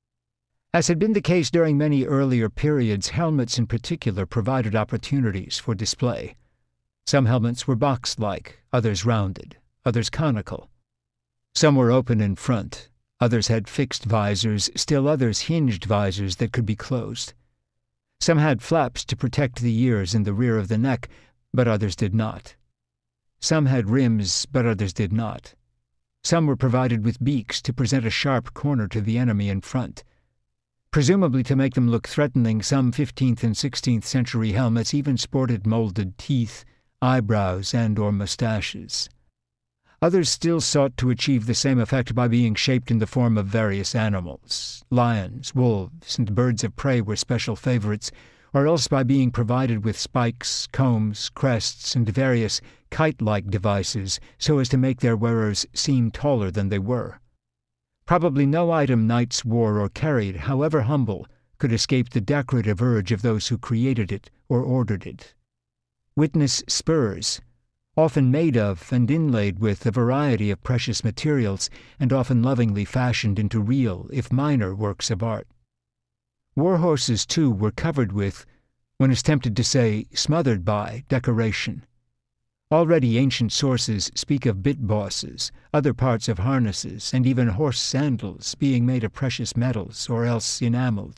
As had been the case during many earlier periods, helmets in particular provided opportunities for display. Some helmets were box-like, others rounded, others conical. Some were open in front, others had fixed visors, still others hinged visors that could be closed. Some had flaps to protect the ears and the rear of the neck, but others did not. Some had rims, but others did not. Some were provided with beaks to present a sharp corner to the enemy in front. Presumably to make them look threatening, some 15th and 16th century helmets even sported molded teeth, eyebrows, and/or mustaches. Others still sought to achieve the same effect by being shaped in the form of various animals. Lions, wolves, and birds of prey were special favorites, or else by being provided with spikes, combs, crests, and various kite-like devices so as to make their wearers seem taller than they were. Probably no item knights wore or carried, however humble, could escape the decorative urge of those who created it or ordered it. Witness spurs, often made of and inlaid with a variety of precious materials, and often lovingly fashioned into real, if minor, works of art. War horses, too, were covered with, one is tempted to say, smothered by, decoration. Already ancient sources speak of bit bosses, other parts of harnesses, and even horse sandals being made of precious metals or else enameled.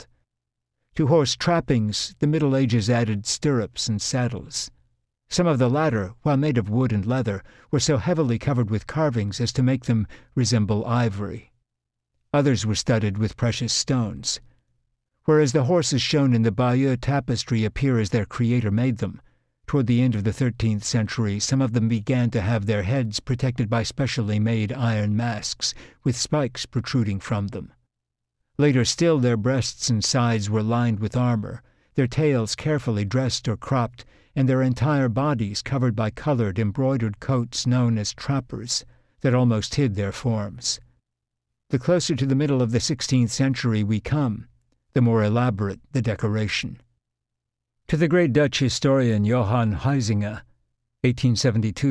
To horse trappings, the Middle Ages added stirrups and saddles. Some of the latter, while made of wood and leather, were so heavily covered with carvings as to make them resemble ivory. Others were studded with precious stones. Whereas the horses shown in the Bayeux tapestry appear as their creator made them, toward the end of the 13th century, some of them began to have their heads protected by specially made iron masks, with spikes protruding from them. Later still, their breasts and sides were lined with armor, their tails carefully dressed or cropped, and their entire bodies covered by colored, embroidered coats known as trappers, that almost hid their forms. The closer to the middle of the 16th century we come, the more elaborate the decoration. To the great Dutch historian Johann Huizinga, 1872 to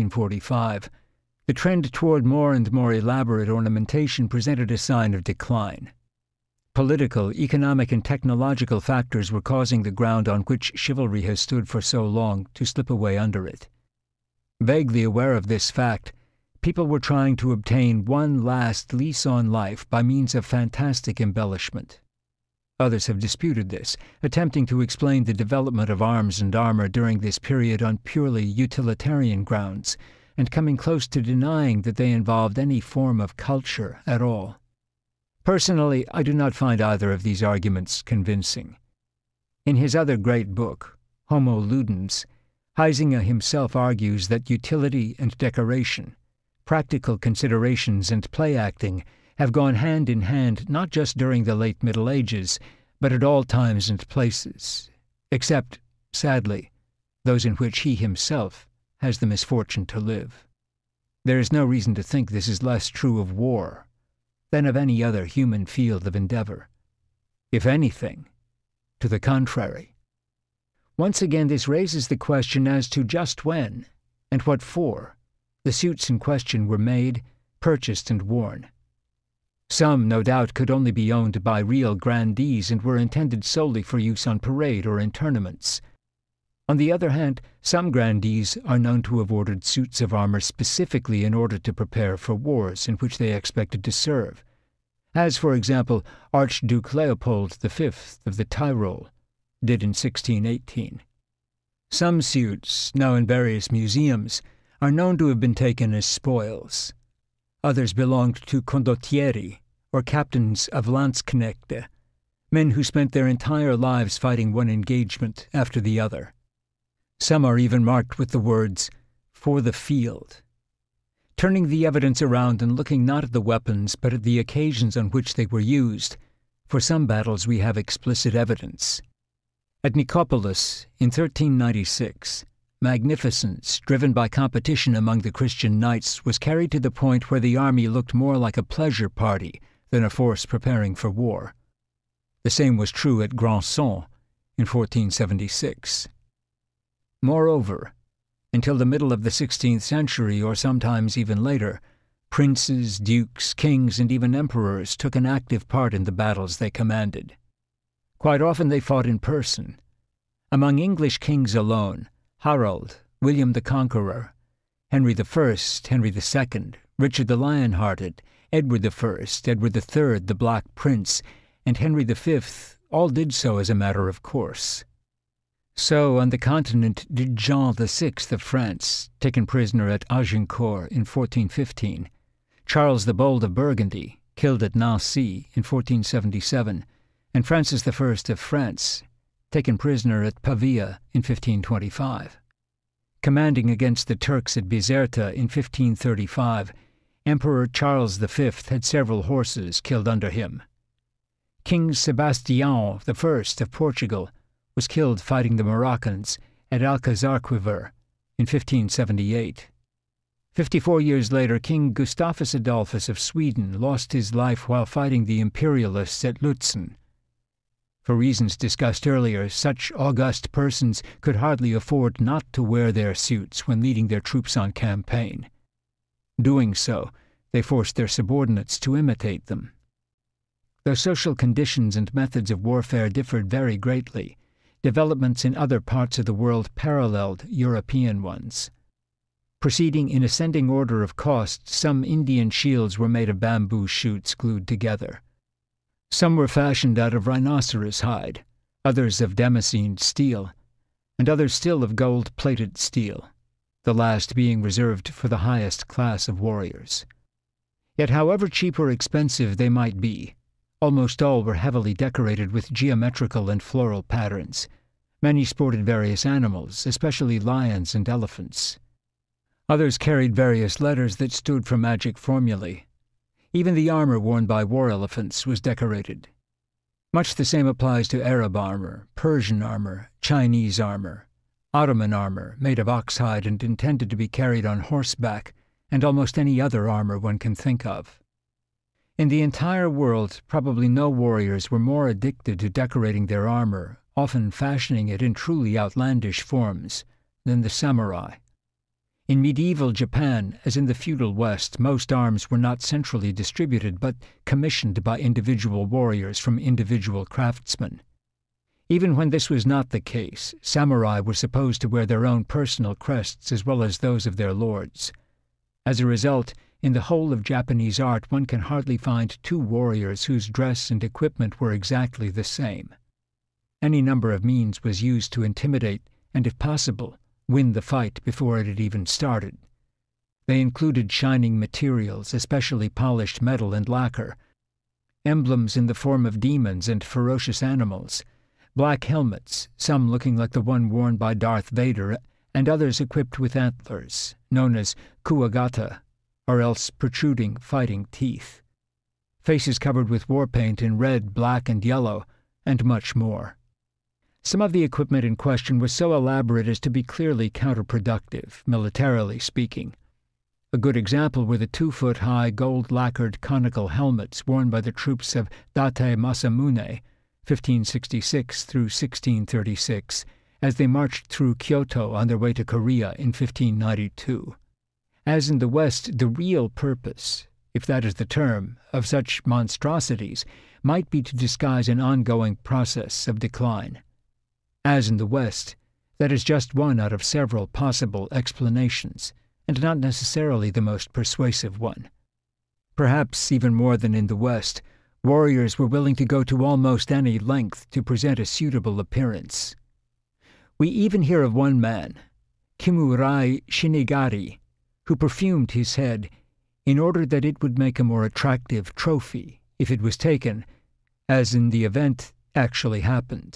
1945, the trend toward more and more elaborate ornamentation presented a sign of decline. Political, economic, and technological factors were causing the ground on which chivalry has stood for so long to slip away under it. Vaguely aware of this fact, people were trying to obtain one last lease on life by means of fantastic embellishment. Others have disputed this, attempting to explain the development of arms and armor during this period on purely utilitarian grounds, and coming close to denying that they involved any form of culture at all. Personally, I do not find either of these arguments convincing. In his other great book, Homo Ludens, Huizinga himself argues that utility and decoration, practical considerations and play acting, have gone hand in hand not just during the late Middle Ages, but at all times and places, except, sadly, those in which he himself has the misfortune to live. There is no reason to think this is less true of war than of any other human field of endeavor. If anything, to the contrary. Once again, this raises the question as to just when, and what for, the suits in question were made, purchased, and worn. Some, no doubt, could only be owned by real grandees and were intended solely for use on parade or in tournaments. On the other hand, some grandees are known to have ordered suits of armor specifically in order to prepare for wars in which they expected to serve, as, for example, Archduke Leopold V of the Tyrol did in 1618. Some suits, now in various museums, are known to have been taken as spoils. Others belonged to condottieri, or captains of Landsknechte, men who spent their entire lives fighting one engagement after the other. Some are even marked with the words, "For the field." turning the evidence around and looking not at the weapons but at the occasions on which they were used. For some battles we have explicit evidence. At Nicopolis in 1396, magnificence, driven by competition among the Christian knights, was carried to the point where the army looked more like a pleasure party than a force preparing for war. The same was true at Grandson in 1476. Moreover, until the middle of the 16th century, or sometimes even later, princes, dukes, kings, and even emperors took an active part in the battles they commanded. Quite often they fought in person. Among English kings alone, Harold, William the Conqueror, Henry I, Henry II, Richard the Lion-Hearted, Edward I, Edward III, the Black Prince, and Henry V all did so as a matter of course. So on the continent did Jean VI of France, taken prisoner at Agincourt in 1415, Charles the Bold of Burgundy, killed at Nancy in 1477, and Francis I of France, taken prisoner at Pavia in 1525. Commanding against the Turks at Bizerta in 1535, Emperor Charles V had several horses killed under him. King Sebastian I of Portugal was killed fighting the Moroccans at Alcazarquivir in 1578. 54 years later, King Gustavus Adolphus of Sweden lost his life while fighting the Imperialists at Lutzen. For reasons discussed earlier, such august persons could hardly afford not to wear their suits when leading their troops on campaign. Doing so, they forced their subordinates to imitate them. Though social conditions and methods of warfare differed very greatly, developments in other parts of the world paralleled European ones. Proceeding in ascending order of cost, some Indian shields were made of bamboo shoots glued together. Some were fashioned out of rhinoceros hide, others of damascened steel, and others still of gold-plated steel, the last being reserved for the highest class of warriors. Yet however cheap or expensive they might be, almost all were heavily decorated with geometrical and floral patterns. Many sported various animals, especially lions and elephants. Others carried various letters that stood for magic formulae. Even the armor worn by war elephants was decorated. Much the same applies to Arab armor, Persian armor, Chinese armor, Ottoman armor made of oxhide and intended to be carried on horseback, and almost any other armor one can think of. In the entire world, probably no warriors were more addicted to decorating their armor, often fashioning it in truly outlandish forms, than the samurai. In medieval Japan, as in the feudal West, most arms were not centrally distributed, but commissioned by individual warriors from individual craftsmen. Even when this was not the case, samurai were supposed to wear their own personal crests as well as those of their lords. As a result, in the whole of Japanese art one can hardly find two warriors whose dress and equipment were exactly the same. Any number of means was used to intimidate and, if possible, win the fight before it had even started. They included shining materials, especially polished metal and lacquer, emblems in the form of demons and ferocious animals, black helmets, some looking like the one worn by Darth Vader, and others equipped with antlers, known as kuwagata, or else protruding fighting teeth, faces covered with war paint in red, black, and yellow, and much more. Some of the equipment in question was so elaborate as to be clearly counterproductive, militarily speaking. A good example were the 2-foot-high gold-lacquered conical helmets worn by the troops of Date Masamune, 1566 through 1636, as they marched through Kyoto on their way to Korea in 1592. As in the West, the real purpose, if that is the term, of such monstrosities might be to disguise an ongoing process of decline. As in the West, that is just one out of several possible explanations, and not necessarily the most persuasive one. Perhaps even more than in the West, warriors were willing to go to almost any length to present a suitable appearance. We even hear of one man, Kimurai Shinigari, who perfumed his head in order that it would make a more attractive trophy if it was taken, as in the event actually happened.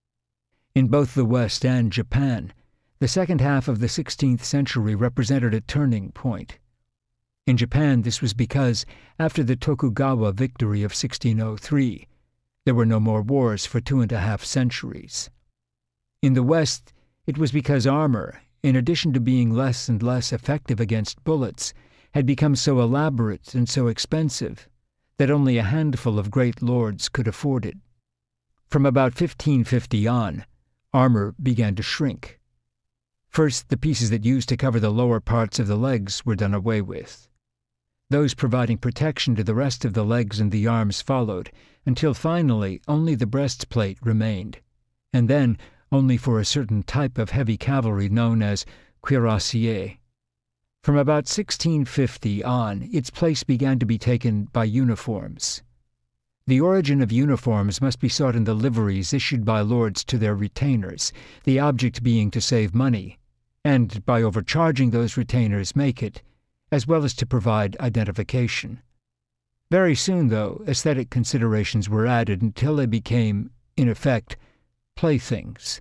In both the West and Japan, the second half of the 16th century represented a turning point. In Japan, this was because, after the Tokugawa victory of 1603, there were no more wars for 2.5 centuries. In the West, it was because armor, in addition to being less and less effective against bullets, had become so elaborate and so expensive that only a handful of great lords could afford it. From about 1550 on, armor began to shrink. First, the pieces that used to cover the lower parts of the legs were done away with. Those providing protection to the rest of the legs and the arms followed, until finally only the breastplate remained, and then only for a certain type of heavy cavalry known as cuirassiers. From about 1650 on, its place began to be taken by uniforms. The origin of uniforms must be sought in the liveries issued by lords to their retainers, the object being to save money, and by overcharging those retainers make it, as well as to provide identification. Very soon, though, aesthetic considerations were added until they became, in effect, playthings.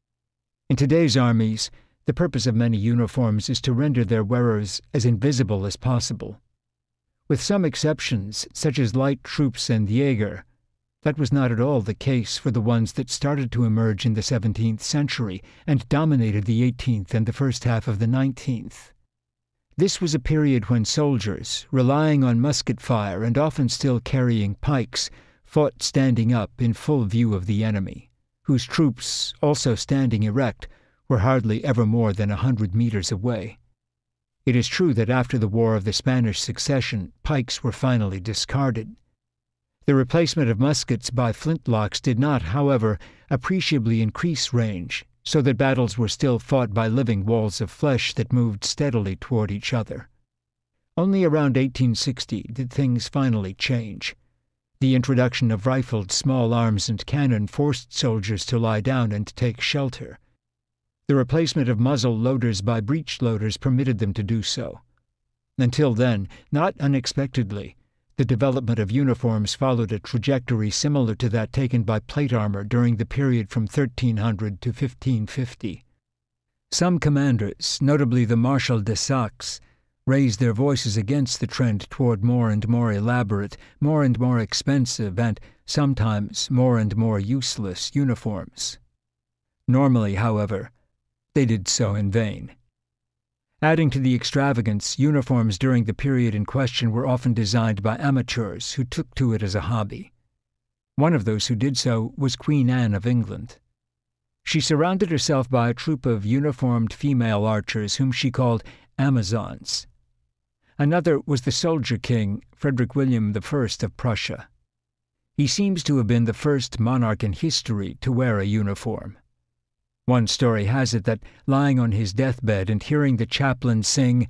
In today's armies, the purpose of many uniforms is to render their wearers as invisible as possible. With some exceptions, such as light troops and Jäger, that was not at all the case for the ones that started to emerge in the 17th century and dominated the 18th and the first half of the 19th. This was a period when soldiers, relying on musket fire and often still carrying pikes, fought standing up in full view of the enemy, whose troops, also standing erect, were hardly ever more than 100 meters away. It is true that after the War of the Spanish Succession, pikes were finally discarded. The replacement of muskets by flintlocks did not, however, appreciably increase range, so that battles were still fought by living walls of flesh that moved steadily toward each other. Only around 1860 did things finally change. The introduction of rifled small arms and cannon forced soldiers to lie down and take shelter. The replacement of muzzle loaders by breech loaders permitted them to do so. Until then, not unexpectedly, the development of uniforms followed a trajectory similar to that taken by plate armor during the period from 1300 to 1550. Some commanders, notably the Marshal de Saxe, raised their voices against the trend toward more and more elaborate, more and more expensive, and sometimes more and more useless uniforms. Normally, however, they did so in vain. Adding to the extravagance, uniforms during the period in question were often designed by amateurs who took to it as a hobby. One of those who did so was Queen Anne of England. She surrounded herself by a troop of uniformed female archers whom she called Amazons. Another was the soldier king, Frederick William I of Prussia. He seems to have been the first monarch in history to wear a uniform. One story has it that, lying on his deathbed and hearing the chaplain sing,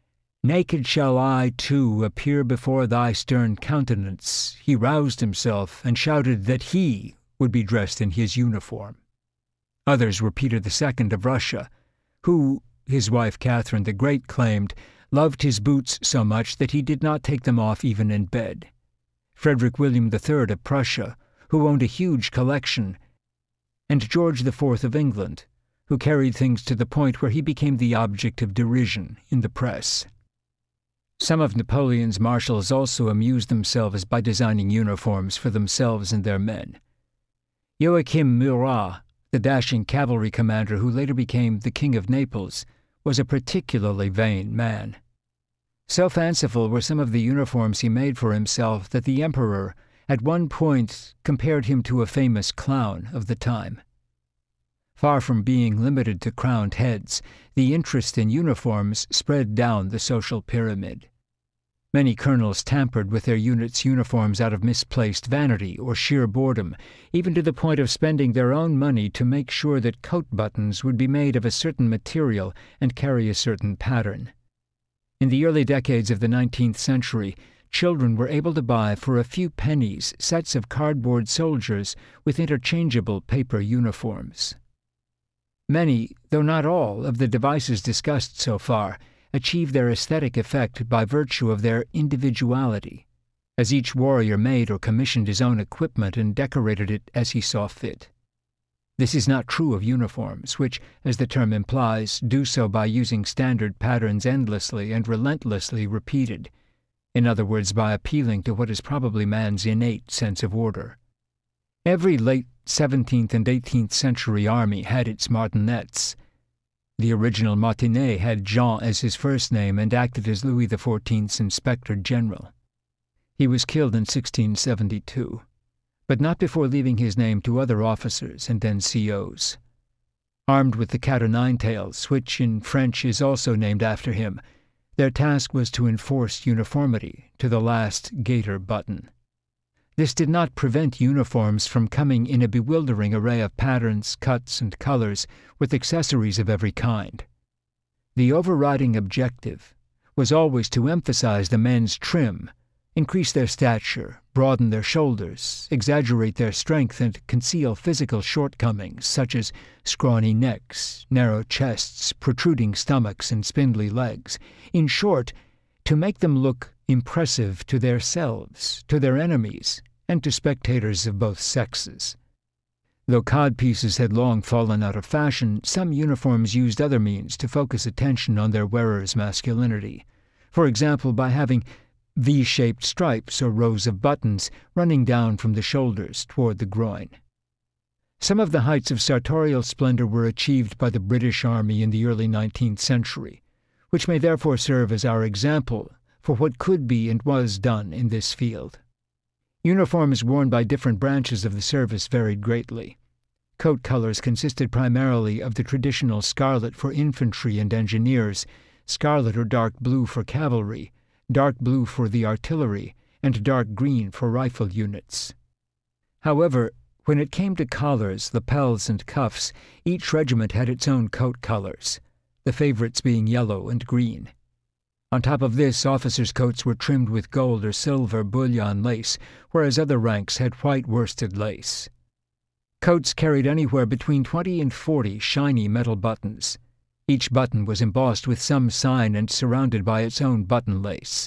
"Naked shall I, too, appear before thy stern countenance," he roused himself and shouted that he would be dressed in his uniform. Others were Peter II of Russia, who, his wife Catherine the Great claimed, loved his boots so much that he did not take them off even in bed. Frederick William III of Prussia, who owned a huge collection, and George IV of England, who carried things to the point where he became the object of derision in the press. Some of Napoleon's marshals also amused themselves by designing uniforms for themselves and their men. Joachim Murat, the dashing cavalry commander who later became the King of Naples, was a particularly vain man. So fanciful were some of the uniforms he made for himself that the emperor, at one point, compared him to a famous clown of the time. Far from being limited to crowned heads, the interest in uniforms spread down the social pyramid. Many colonels tampered with their units' uniforms out of misplaced vanity or sheer boredom, even to the point of spending their own money to make sure that coat buttons would be made of a certain material and carry a certain pattern. In the early decades of the 19th century, children were able to buy for a few pennies sets of cardboard soldiers with interchangeable paper uniforms. Many, though not all, of the devices discussed so far achieved their aesthetic effect by virtue of their individuality, as each warrior made or commissioned his own equipment and decorated it as he saw fit. This is not true of uniforms, which, as the term implies, do so by using standard patterns endlessly and relentlessly repeated, in other words, by appealing to what is probably man's innate sense of order. Every late 17th and 18th century army had its martinets. The original Martinet had Jean as his first name and acted as Louis XIV's inspector general. He was killed in 1672, but not before leaving his name to other officers and then COs. Armed with the cat-o'-nine-tails, which in French is also named after him, their task was to enforce uniformity to the last gaiter button. This did not prevent uniforms from coming in a bewildering array of patterns, cuts, and colors, with accessories of every kind. The overriding objective was always to emphasize the men's trim, increase their stature, broaden their shoulders, exaggerate their strength, and conceal physical shortcomings such as scrawny necks, narrow chests, protruding stomachs, and spindly legs. In short, to make them look impressive to themselves, to their enemies, and to spectators of both sexes. Though codpieces had long fallen out of fashion, some uniforms used other means to focus attention on their wearer's masculinity. For example, by having V-shaped stripes or rows of buttons running down from the shoulders toward the groin. Some of the heights of sartorial splendor were achieved by the British Army in the early 19th century, which may therefore serve as our example for what could be and was done in this field. Uniforms worn by different branches of the service varied greatly. Coat colors consisted primarily of the traditional scarlet for infantry and engineers, scarlet or dark blue for cavalry, dark blue for the artillery, and dark green for rifle units. However, when it came to collars, lapels, and cuffs, each regiment had its own coat colors, the favorites being yellow and green. On top of this, officers' coats were trimmed with gold or silver bullion lace, whereas other ranks had white worsted lace. Coats carried anywhere between 20 and 40 shiny metal buttons. Each button was embossed with some sign and surrounded by its own button lace.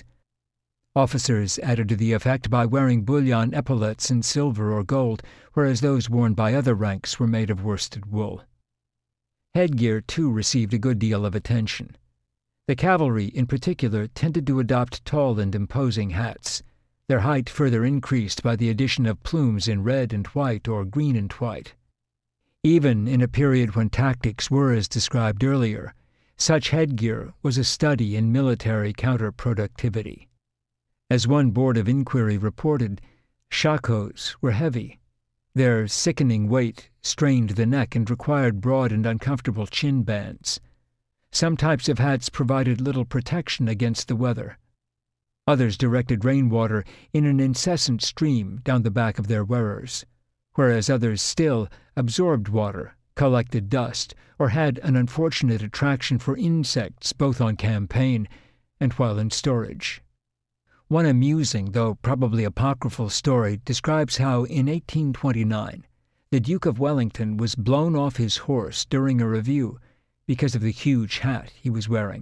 Officers added to the effect by wearing bullion epaulets in silver or gold, whereas those worn by other ranks were made of worsted wool. Headgear, too, received a good deal of attention. The cavalry, in particular, tended to adopt tall and imposing hats, their height further increased by the addition of plumes in red and white or green and white. Even in a period when tactics were as described earlier, such headgear was a study in military counterproductivity. As one board of inquiry reported, shakos were heavy. Their sickening weight strained the neck and required broad and uncomfortable chin bands. Some types of hats provided little protection against the weather. Others directed rainwater in an incessant stream down the back of their wearers, whereas others still absorbed water, collected dust, or had an unfortunate attraction for insects both on campaign and while in storage. One amusing, though probably apocryphal story describes how in 1829 the Duke of Wellington was blown off his horse during a review because of the huge hat he was wearing.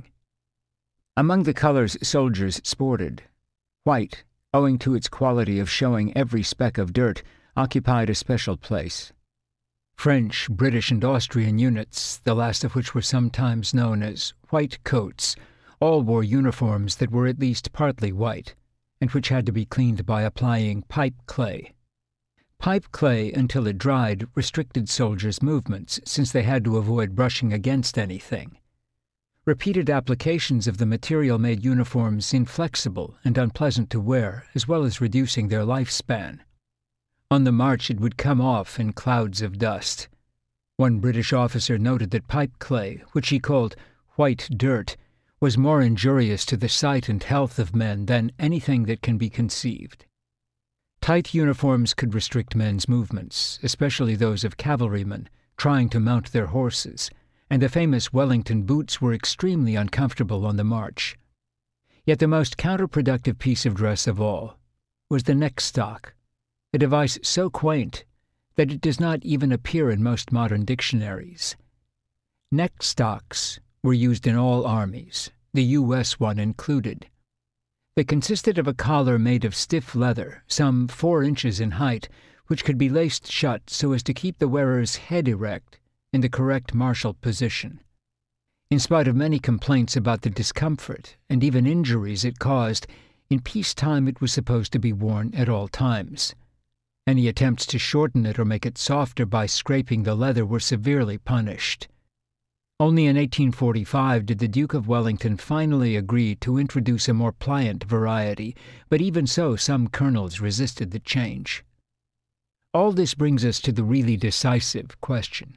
Among the colors soldiers sported, white, owing to its quality of showing every speck of dirt, occupied a special place. French, British, and Austrian units, the last of which were sometimes known as white coats, all wore uniforms that were at least partly white, and which had to be cleaned by applying pipe clay. Pipe clay, until it dried, restricted soldiers' movements, since they had to avoid brushing against anything. Repeated applications of the material made uniforms inflexible and unpleasant to wear, as well as reducing their lifespan. On the march it would come off in clouds of dust. One British officer noted that pipe clay, which he called white dirt, was more injurious to the sight and health of men than anything that can be conceived. Tight uniforms could restrict men's movements, especially those of cavalrymen trying to mount their horses, and the famous Wellington boots were extremely uncomfortable on the march. Yet the most counterproductive piece of dress of all was the neck stock, a device so quaint that it does not even appear in most modern dictionaries. Neck stocks were used in all armies, the U.S. one included. They consisted of a collar made of stiff leather, some 4 inches in height, which could be laced shut so as to keep the wearer's head erect in the correct martial position. In spite of many complaints about the discomfort and even injuries it caused, in peacetime it was supposed to be worn at all times. Any attempts to shorten it or make it softer by scraping the leather were severely punished. Only in 1845 did the Duke of Wellington finally agree to introduce a more pliant variety, but even so some colonels resisted the change. All this brings us to the really decisive question,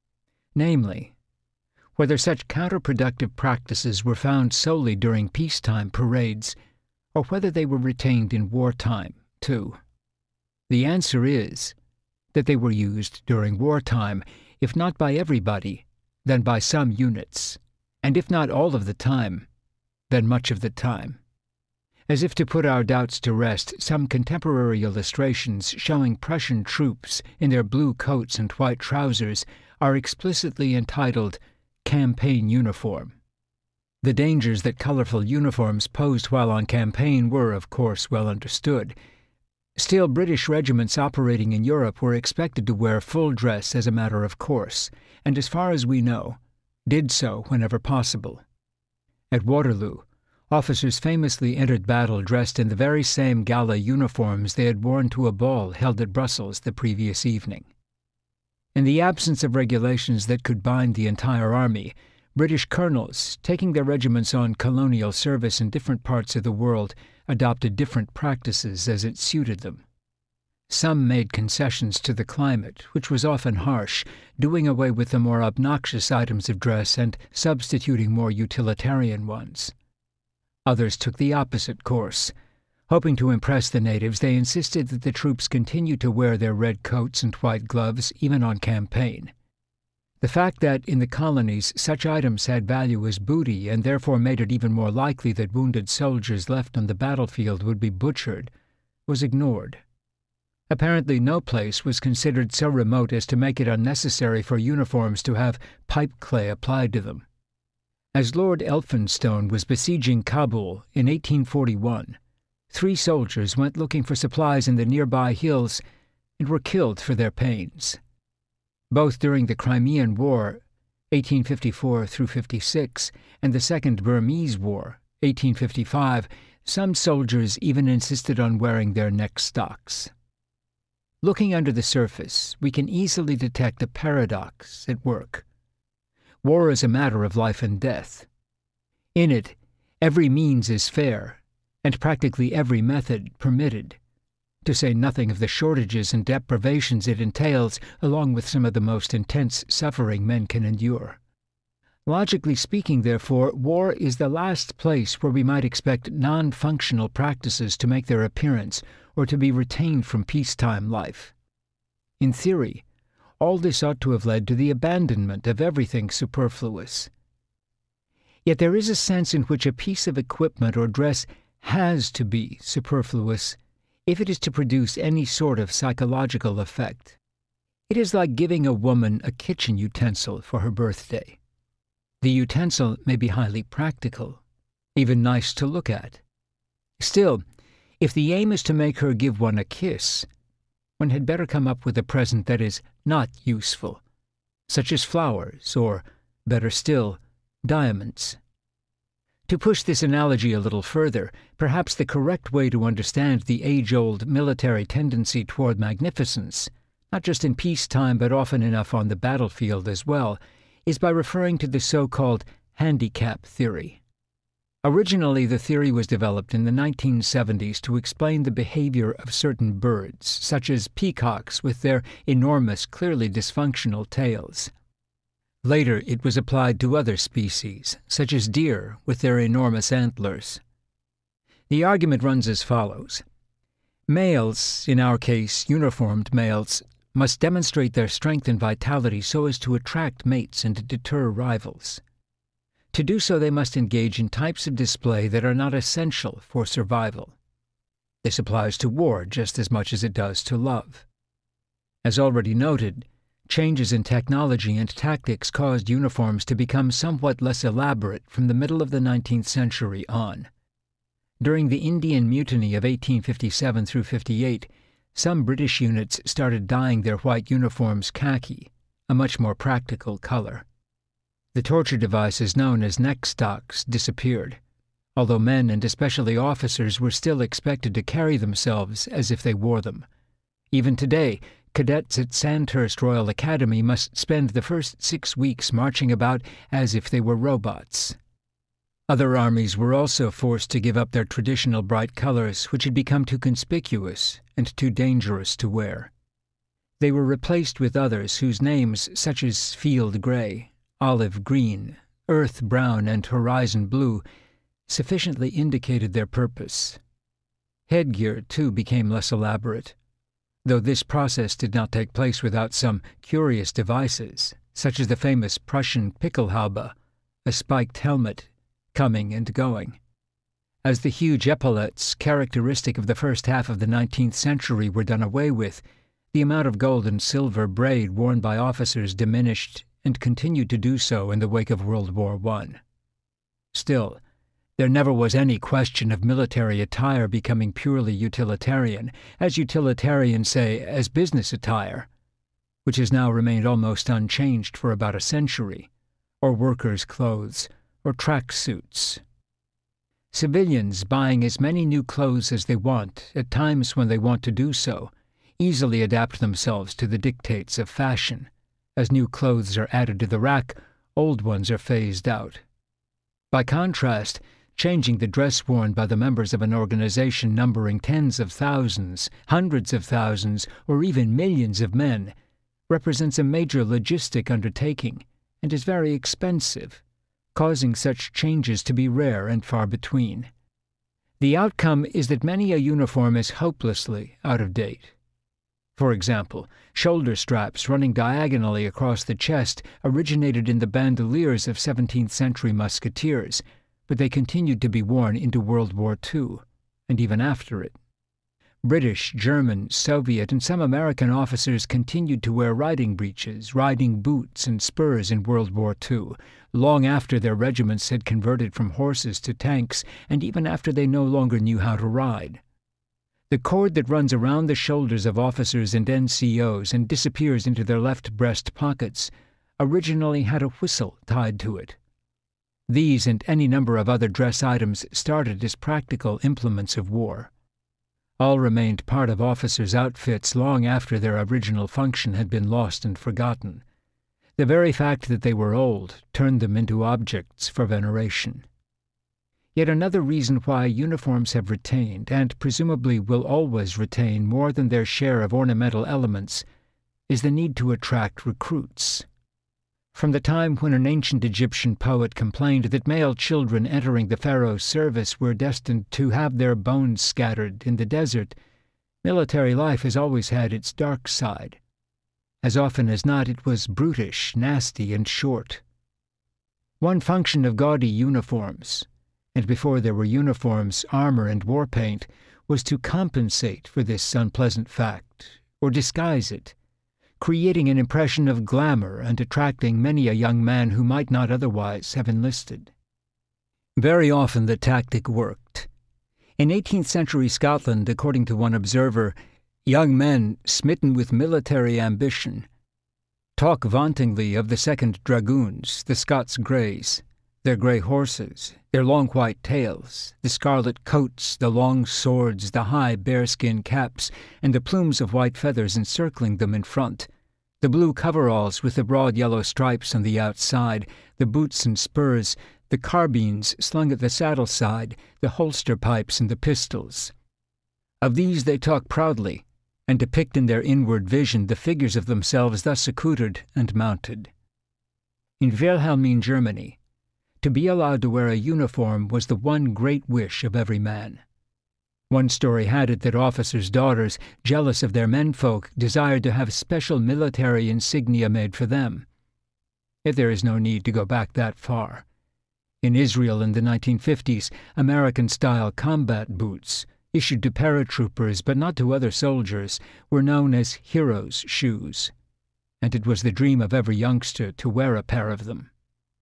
namely, whether such counterproductive practices were found solely during peacetime parades, or whether they were retained in wartime, too. The answer is that they were used during wartime, if not by everybody, then by some units, and if not all of the time, then much of the time. As if to put our doubts to rest, some contemporary illustrations showing Prussian troops in their blue coats and white trousers are explicitly entitled campaign uniform. The dangers that colorful uniforms posed while on campaign were, of course, well understood. Still, British regiments operating in Europe were expected to wear full dress as a matter of course, and as far as we know, did so whenever possible. At Waterloo, officers famously entered battle dressed in the very same gala uniforms they had worn to a ball held at Brussels the previous evening. In the absence of regulations that could bind the entire army, British colonels, taking their regiments on colonial service in different parts of the world, adopted different practices as it suited them. Some made concessions to the climate, which was often harsh, doing away with the more obnoxious items of dress and substituting more utilitarian ones. Others took the opposite course. Hoping to impress the natives, they insisted that the troops continue to wear their red coats and white gloves even on campaign. The fact that in the colonies such items had value as booty and therefore made it even more likely that wounded soldiers left on the battlefield would be butchered was ignored. Apparently no place was considered so remote as to make it unnecessary for uniforms to have pipe clay applied to them. As Lord Elphinstone was besieging Kabul in 1841, 3 soldiers went looking for supplies in the nearby hills and were killed for their pains. Both during the Crimean War, 1854–56, and the Second Burmese War, 1855, some soldiers even insisted on wearing their neck stocks. Looking under the surface, we can easily detect a paradox at work. War is a matter of life and death. In it, every means is fair, and practically every method permitted, to say nothing of the shortages and deprivations it entails, along with some of the most intense suffering men can endure. Logically speaking, therefore, war is the last place where we might expect non-functional practices to make their appearance or to be retained from peacetime life. In theory, all this ought to have led to the abandonment of everything superfluous. Yet there is a sense in which a piece of equipment or dress has to be superfluous if it is to produce any sort of psychological effect. It is like giving a woman a kitchen utensil for her birthday. The utensil may be highly practical, even nice to look at. Still, if the aim is to make her give one a kiss, one had better come up with a present that is not useful, such as flowers or, better still, diamonds. To push this analogy a little further, perhaps the correct way to understand the age-old military tendency toward magnificence, not just in peacetime but often enough on the battlefield as well, is by referring to the so-called handicap theory. Originally, the theory was developed in the 1970s to explain the behavior of certain birds, such as peacocks with their enormous, clearly dysfunctional tails. Later, it was applied to other species, such as deer with their enormous antlers. The argument runs as follows. Males, in our case uniformed males, must demonstrate their strength and vitality so as to attract mates and to deter rivals. To do so, they must engage in types of display that are not essential for survival. This applies to war just as much as it does to love. As already noted, changes in technology and tactics caused uniforms to become somewhat less elaborate from the middle of the 19th century on. During the Indian Mutiny of 1857–58, some British units started dyeing their white uniforms khaki, a much more practical color. The torture devices known as neck stocks disappeared, although men and especially officers were still expected to carry themselves as if they wore them. Even today, cadets at Sandhurst Royal Academy must spend the first 6 weeks marching about as if they were robots. Other armies were also forced to give up their traditional bright colors, which had become too conspicuous and too dangerous to wear. They were replaced with others whose names, such as field gray, olive green, earth brown, and horizon blue, sufficiently indicated their purpose. Headgear, too, became less elaborate, though this process did not take place without some curious devices, such as the famous Prussian Pickelhaube, a spiked helmet, coming and going. As the huge epaulets, characteristic of the first half of the 19th century, were done away with, the amount of gold and silver braid worn by officers diminished and continued to do so in the wake of World War I. Still, there never was any question of military attire becoming purely utilitarian, as utilitarians say as business attire, which has now remained almost unchanged for about a century, or workers' clothes, or track suits. Civilians buying as many new clothes as they want, at times when they want to do so, easily adapt themselves to the dictates of fashion. As new clothes are added to the rack, old ones are phased out. By contrast, changing the dress worn by the members of an organization numbering tens of thousands, hundreds of thousands, or even millions of men represents a major logistic undertaking and is very expensive, causing such changes to be rare and far between. The outcome is that many a uniform is hopelessly out of date. For example, shoulder straps running diagonally across the chest originated in the bandoliers of 17th century musketeers, but they continued to be worn into World War II, and even after it. British, German, Soviet, and some American officers continued to wear riding breeches, riding boots, and spurs in World War II, long after their regiments had converted from horses to tanks, and even after they no longer knew how to ride. The cord that runs around the shoulders of officers and NCOs and disappears into their left breast pockets originally had a whistle tied to it. These and any number of other dress items started as practical implements of war. All remained part of officers' outfits long after their original function had been lost and forgotten. The very fact that they were old turned them into objects for veneration. Yet another reason why uniforms have retained, and presumably will always retain, more than their share of ornamental elements is the need to attract recruits. From the time when an ancient Egyptian poet complained that male children entering the pharaoh's service were destined to have their bones scattered in the desert, military life has always had its dark side. As often as not, it was brutish, nasty, and short. One function of gaudy uniforms, and before there were uniforms, armor, and war paint, was to compensate for this unpleasant fact, or disguise it, creating an impression of glamour and attracting many a young man who might not otherwise have enlisted. Very often the tactic worked. In 18th century Scotland, according to one observer, young men smitten with military ambition talk vauntingly of the 2nd Dragoons, the Scots Greys, their grey horses, their long white tails, the scarlet coats, the long swords, the high bearskin caps, and the plumes of white feathers encircling them in front, the blue coveralls with the broad yellow stripes on the outside, the boots and spurs, the carbines slung at the saddle side, the holster pipes and the pistols. Of these they talk proudly, and depict in their inward vision the figures of themselves thus accoutred and mounted. In Wilhelmine Germany, to be allowed to wear a uniform was the one great wish of every man. One story had it that officers' daughters, jealous of their menfolk, desired to have special military insignia made for them. Yet there is no need to go back that far. In Israel in the 1950s, American-style combat boots, issued to paratroopers but not to other soldiers, were known as heroes' shoes, and it was the dream of every youngster to wear a pair of them.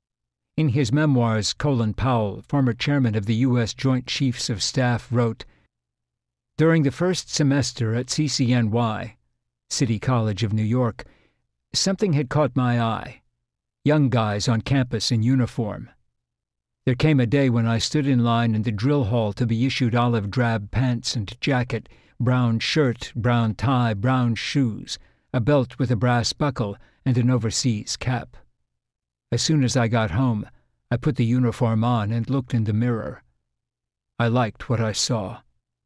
In his memoirs, Colin Powell, former chairman of the U.S. Joint Chiefs of Staff, wrote, During the first semester at CCNY, City College of New York, something had caught my eye. Young guys on campus in uniform. There came a day when I stood in line in the drill hall to be issued olive drab pants and jacket, brown shirt, brown tie, brown shoes, a belt with a brass buckle, and an overseas cap. As soon as I got home, I put the uniform on and looked in the mirror. I liked what I saw.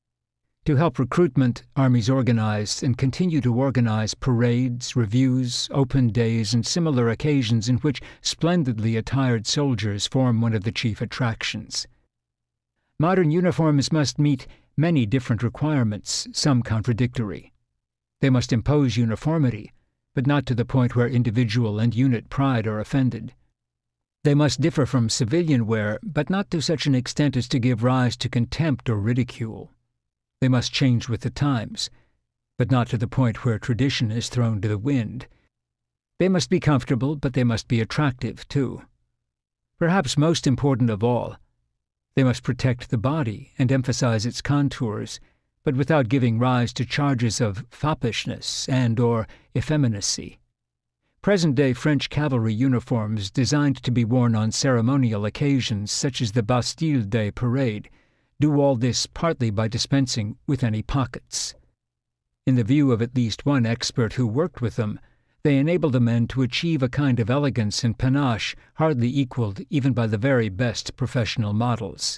To help recruitment, armies organized and continue to organize parades, reviews, open days, and similar occasions in which splendidly attired soldiers form one of the chief attractions. Modern uniforms must meet many different requirements, some contradictory. They must impose uniformity, but not to the point where individual and unit pride are offended. They must differ from civilian wear, but not to such an extent as to give rise to contempt or ridicule. They must change with the times, but not to the point where tradition is thrown to the wind. They must be comfortable, but they must be attractive, too. Perhaps most important of all, they must protect the body and emphasize its contours, but without giving rise to charges of foppishness and/or effeminacy. Present-day French cavalry uniforms designed to be worn on ceremonial occasions such as the Bastille Day parade do all this partly by dispensing with any pockets. In the view of at least one expert who worked with them, they enable the men to achieve a kind of elegance and panache hardly equaled even by the very best professional models.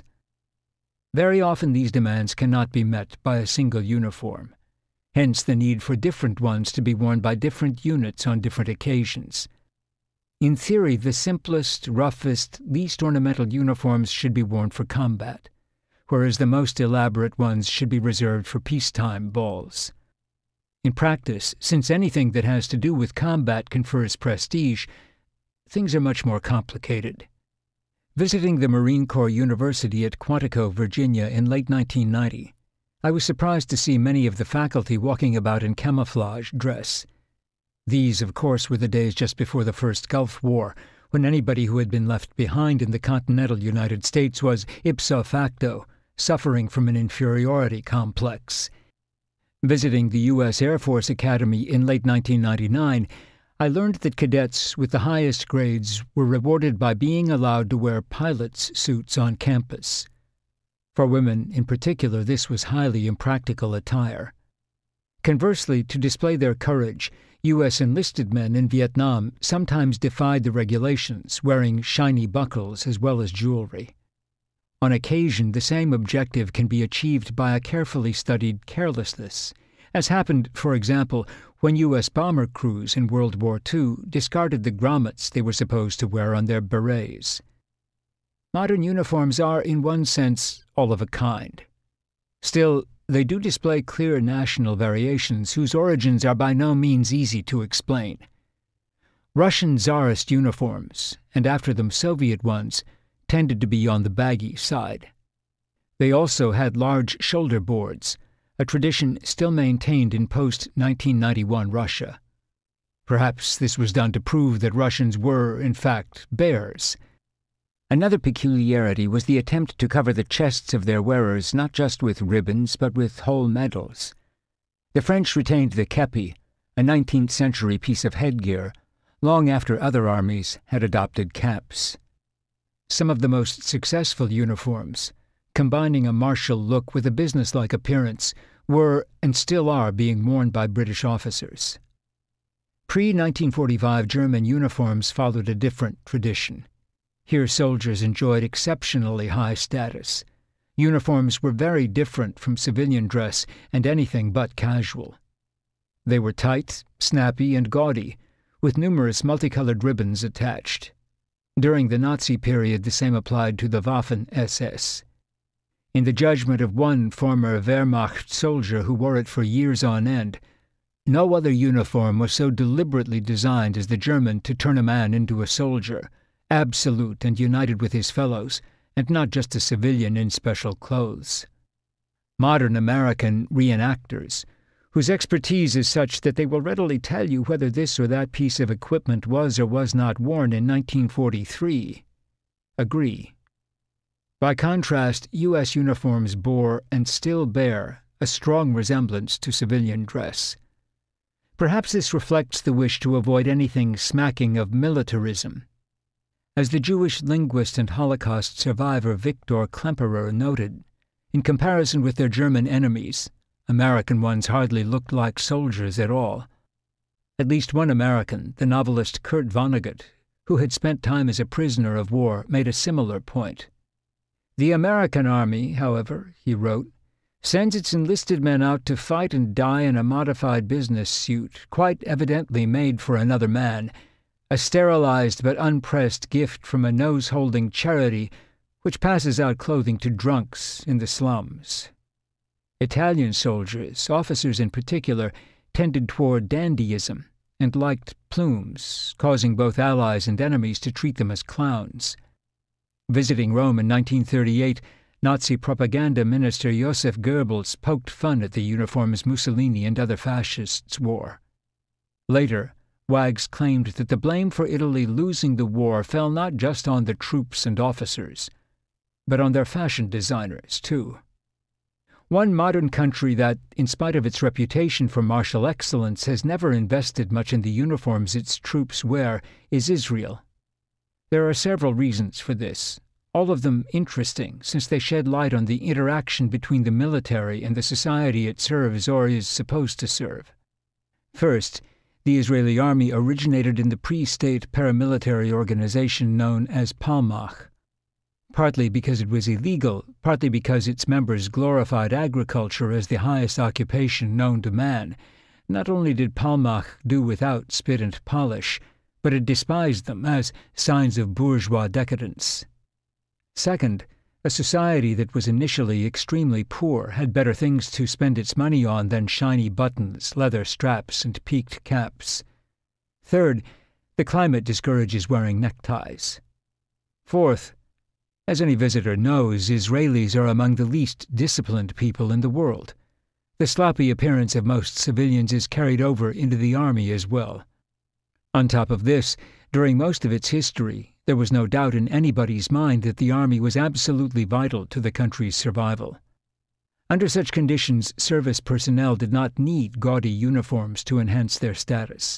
Very often these demands cannot be met by a single uniform, hence the need for different ones to be worn by different units on different occasions. In theory, the simplest, roughest, least ornamental uniforms should be worn for combat, whereas the most elaborate ones should be reserved for peacetime balls. In practice, since anything that has to do with combat confers prestige, things are much more complicated. Visiting the Marine Corps University at Quantico, Virginia in late 1990, I was surprised to see many of the faculty walking about in camouflage dress. These, of course, were the days just before the first Gulf War, when anybody who had been left behind in the continental United States was, ipso facto, suffering from an inferiority complex. Visiting the U.S. Air Force Academy in late 1999, I learned that cadets with the highest grades were rewarded by being allowed to wear pilots' suits on campus. For women, in particular, this was highly impractical attire. Conversely, to display their courage, U.S. enlisted men in Vietnam sometimes defied the regulations, wearing shiny buckles as well as jewelry. On occasion, the same objective can be achieved by a carefully studied carelessness, as happened, for example, when U.S. bomber crews in World War II discarded the grommets they were supposed to wear on their berets. Modern uniforms are, in one sense, all of a kind. Still, they do display clear national variations whose origins are by no means easy to explain. Russian Tsarist uniforms, and after them Soviet ones, tended to be on the baggy side. They also had large shoulder boards, a tradition still maintained in post-1991 Russia. Perhaps this was done to prove that Russians were, in fact, bears. Another peculiarity was the attempt to cover the chests of their wearers not just with ribbons but with whole medals. The French retained the kepi, a 19th-century piece of headgear, long after other armies had adopted caps. Some of the most successful uniforms, combining a martial look with a businesslike appearance, were and still are being worn by British officers. Pre-1945 German uniforms followed a different tradition. Here soldiers enjoyed exceptionally high status. Uniforms were very different from civilian dress and anything but casual. They were tight, snappy, and gaudy, with numerous multicolored ribbons attached. During the Nazi period, the same applied to the Waffen-SS. In the judgment of one former Wehrmacht soldier who wore it for years on end, no other uniform was so deliberately designed as the German to turn a man into a soldier, absolute and united with his fellows, and not just a civilian in special clothes. Modern American reenactors, whose expertise is such that they will readily tell you whether this or that piece of equipment was or was not worn in 1943, agree. By contrast, U.S. uniforms bore, and still bear, a a strong resemblance to civilian dress. Perhaps this reflects the wish to avoid anything smacking of militarism. As the Jewish linguist and Holocaust survivor Victor Klemperer noted, in comparison with their German enemies, American ones hardly looked like soldiers at all. At least one American, the novelist Kurt Vonnegut, who had spent time as a prisoner of war, made a similar point. "The American army, however," he wrote, "sends its enlisted men out to fight and die in a modified business suit, quite evidently made for another man, a sterilized but unpressed gift from a nose-holding charity which passes out clothing to drunks in the slums." Italian soldiers, officers in particular, tended toward dandyism and liked plumes, causing both allies and enemies to treat them as clowns. Visiting Rome in 1938, Nazi propaganda minister Joseph Goebbels poked fun at the uniforms Mussolini and other fascists wore. Later, wags claimed that the blame for Italy losing the war fell not just on the troops and officers, but on their fashion designers, too. One modern country that, in spite of its reputation for martial excellence, has never invested much in the uniforms its troops wear is Israel. There are several reasons for this, all of them interesting, since they shed light on the interaction between the military and the society it serves or is supposed to serve. First, the Israeli army originated in the pre-state paramilitary organization known as Palmach. Partly because it was illegal, partly because its members glorified agriculture as the highest occupation known to man, not only did Palmach do without spit and polish, but it despised them as signs of bourgeois decadence. Second, a society that was initially extremely poor had better things to spend its money on than shiny buttons, leather straps, and peaked caps. Third, the climate discourages wearing neckties. Fourth, as any visitor knows, Israelis are among the least disciplined people in the world. The sloppy appearance of most civilians is carried over into the army as well. On top of this, during most of its history, there was no doubt in anybody's mind that the army was absolutely vital to the country's survival. Under such conditions, service personnel did not need gaudy uniforms to enhance their status.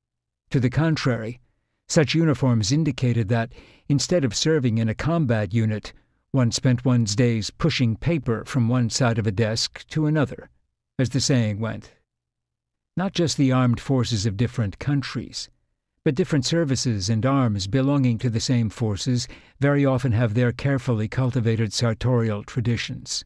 To the contrary, such uniforms indicated that, instead of serving in a combat unit, one spent one's days pushing paper from one side of a desk to another, as the saying went. Not just the armed forces of different countries, but different services and arms belonging to the same forces very often have their carefully cultivated sartorial traditions.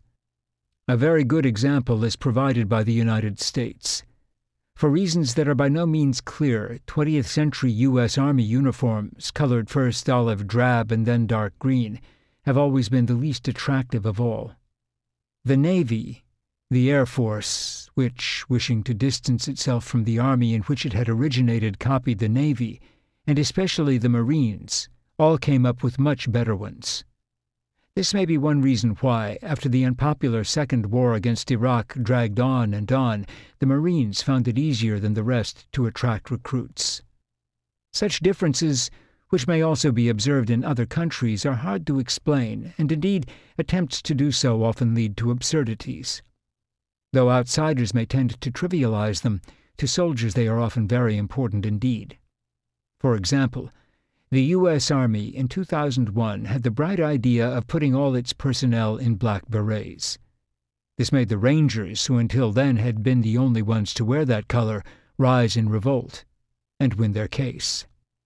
A very good example is provided by the United States. For reasons that are by no means clear, 20th century U.S. Army uniforms, colored first olive drab and then dark green, have always been the least attractive of all. The Navy, the Air Force, which, wishing to distance itself from the army in which it had originated, copied the Navy, and especially the Marines, all came up with much better ones. This may be one reason why, after the unpopular Second War against Iraq dragged on and on, the Marines found it easier than the rest to attract recruits. Such differences, which may also be observed in other countries, are hard to explain, and indeed attempts to do so often lead to absurdities. Though outsiders may tend to trivialize them, to soldiers they are often very important indeed. For example, the U.S. Army in 2001 had the bright idea of putting all its personnel in black berets. This made the Rangers, who until then had been the only ones to wear that color, rise in revolt and win their case.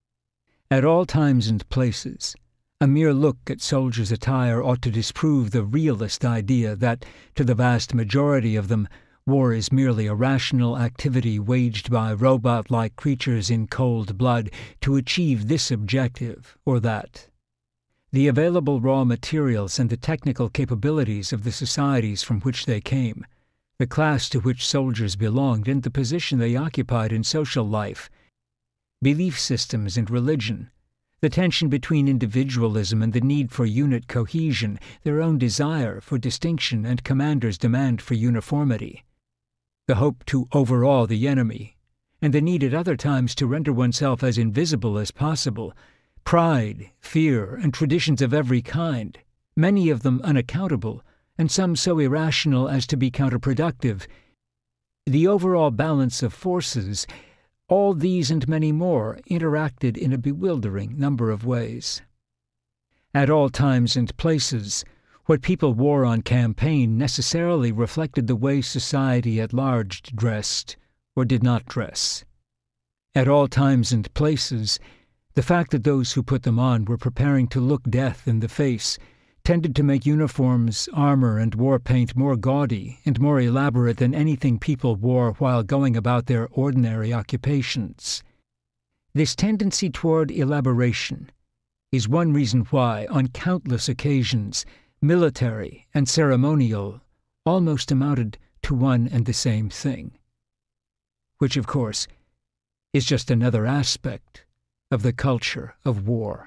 At all times and places, a mere look at soldiers' attire ought to disprove the realist idea that, to the vast majority of them, war is merely a rational activity waged by robot-like creatures in cold blood to achieve this objective or that. The available raw materials and the technical capabilities of the societies from which they came, the class to which soldiers belonged and the position they occupied in social life, belief systems and religion, the tension between individualism and the need for unit cohesion, their own desire for distinction and commanders' demand for uniformity, the hope to overawe the enemy, and the need at other times to render oneself as invisible as possible, pride, fear, and traditions of every kind, many of them unaccountable, and some so irrational as to be counterproductive. The overall balance of forces, all these and many more, interacted in a bewildering number of ways. At all times and places, what people wore on campaign necessarily reflected the way society at large dressed or did not dress. At all times and places, the fact that those who put them on were preparing to look death in the face tended to make uniforms, armor, and war paint more gaudy and more elaborate than anything people wore while going about their ordinary occupations. This tendency toward elaboration is one reason why, on countless occasions, military and ceremonial almost amounted to one and the same thing, which, of course, is just another aspect of the culture of war.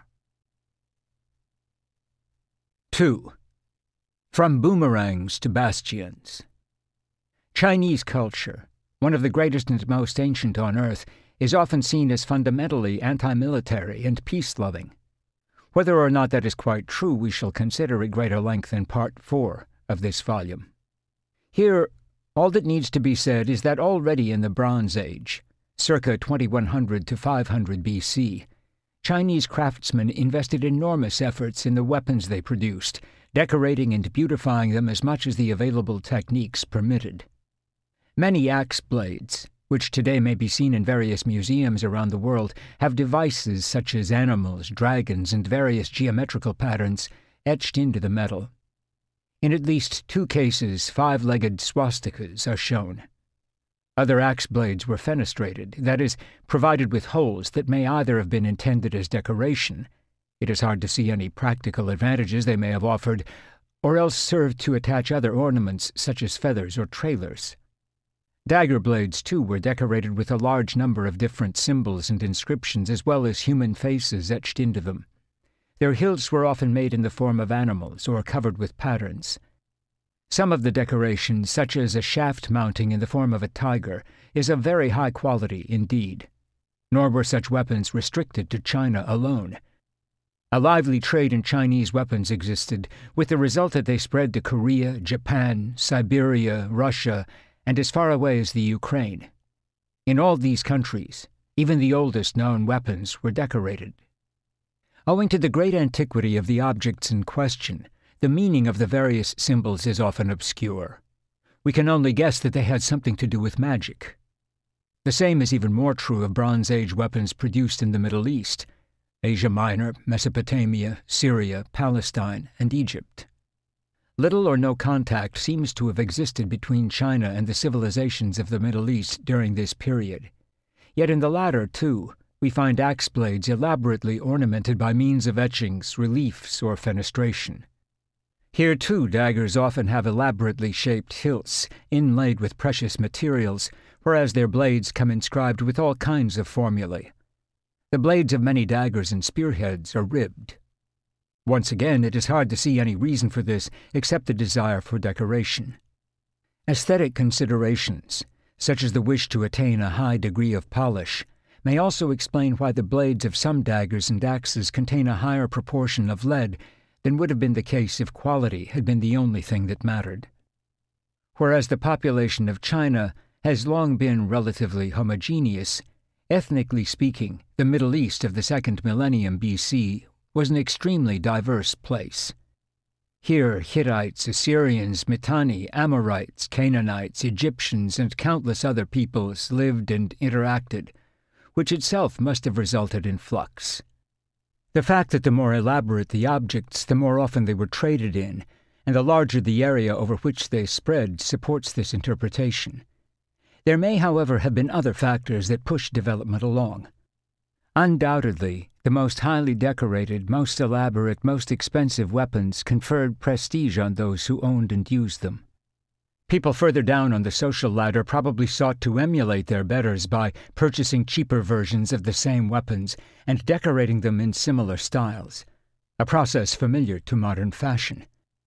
2. From boomerangs to bastions. Chinese culture, one of the greatest and most ancient on earth, is often seen as fundamentally anti-military and peace-loving. Whether or not that is quite true, we shall consider at greater length in Part 4 of this volume. Here, all that needs to be said is that already in the Bronze Age, circa 2100 to 500 BC, Chinese craftsmen invested enormous efforts in the weapons they produced, decorating and beautifying them as much as the available techniques permitted. Many axe blades, which today may be seen in various museums around the world, have devices such as animals, dragons, and various geometrical patterns etched into the metal. In at least 2 cases, 5-legged swastikas are shown. Other axe blades were fenestrated, that is, provided with holes that may either have been intended as decoration — it is hard to see any practical advantages they may have offered — or else served to attach other ornaments such as feathers or trailers. Dagger blades, too, were decorated with a large number of different symbols and inscriptions, as well as human faces etched into them. Their hilts were often made in the form of animals or covered with patterns. Some of the decorations, such as a shaft mounting in the form of a tiger, is of very high quality indeed. Nor were such weapons restricted to China alone. A lively trade in Chinese weapons existed, with the result that they spread to Korea, Japan, Siberia, Russia, and as far away as the Ukraine. In all these countries, even the oldest known weapons were decorated. Owing to the great antiquity of the objects in question, the meaning of the various symbols is often obscure. We can only guess that they had something to do with magic. The same is even more true of Bronze Age weapons produced in the Middle East, Asia Minor, Mesopotamia, Syria, Palestine, and Egypt. Little or no contact seems to have existed between China and the civilizations of the Middle East during this period. Yet in the latter, too, we find axe blades elaborately ornamented by means of etchings, reliefs, or fenestration. Here, too, daggers often have elaborately shaped hilts, inlaid with precious materials, whereas their blades come inscribed with all kinds of formulae. The blades of many daggers and spearheads are ribbed. Once again, it is hard to see any reason for this except the desire for decoration. Aesthetic considerations, such as the wish to attain a high degree of polish, may also explain why the blades of some daggers and axes contain a higher proportion of lead than would have been the case if quality had been the only thing that mattered. Whereas the population of China has long been relatively homogeneous, ethnically speaking, the Middle East of the 2nd millennium BC was an extremely diverse place. Here Hittites, Assyrians, Mitanni, Amorites, Canaanites, Egyptians, and countless other peoples lived and interacted, which itself must have resulted in flux. The fact that the more elaborate the objects, the more often they were traded in, and the larger the area over which they spread, supports this interpretation. There may, however, have been other factors that pushed development along. Undoubtedly, the most highly decorated, most elaborate, most expensive weapons conferred prestige on those who owned and used them. People further down on the social ladder probably sought to emulate their betters by purchasing cheaper versions of the same weapons and decorating them in similar styles, a process familiar to modern fashion.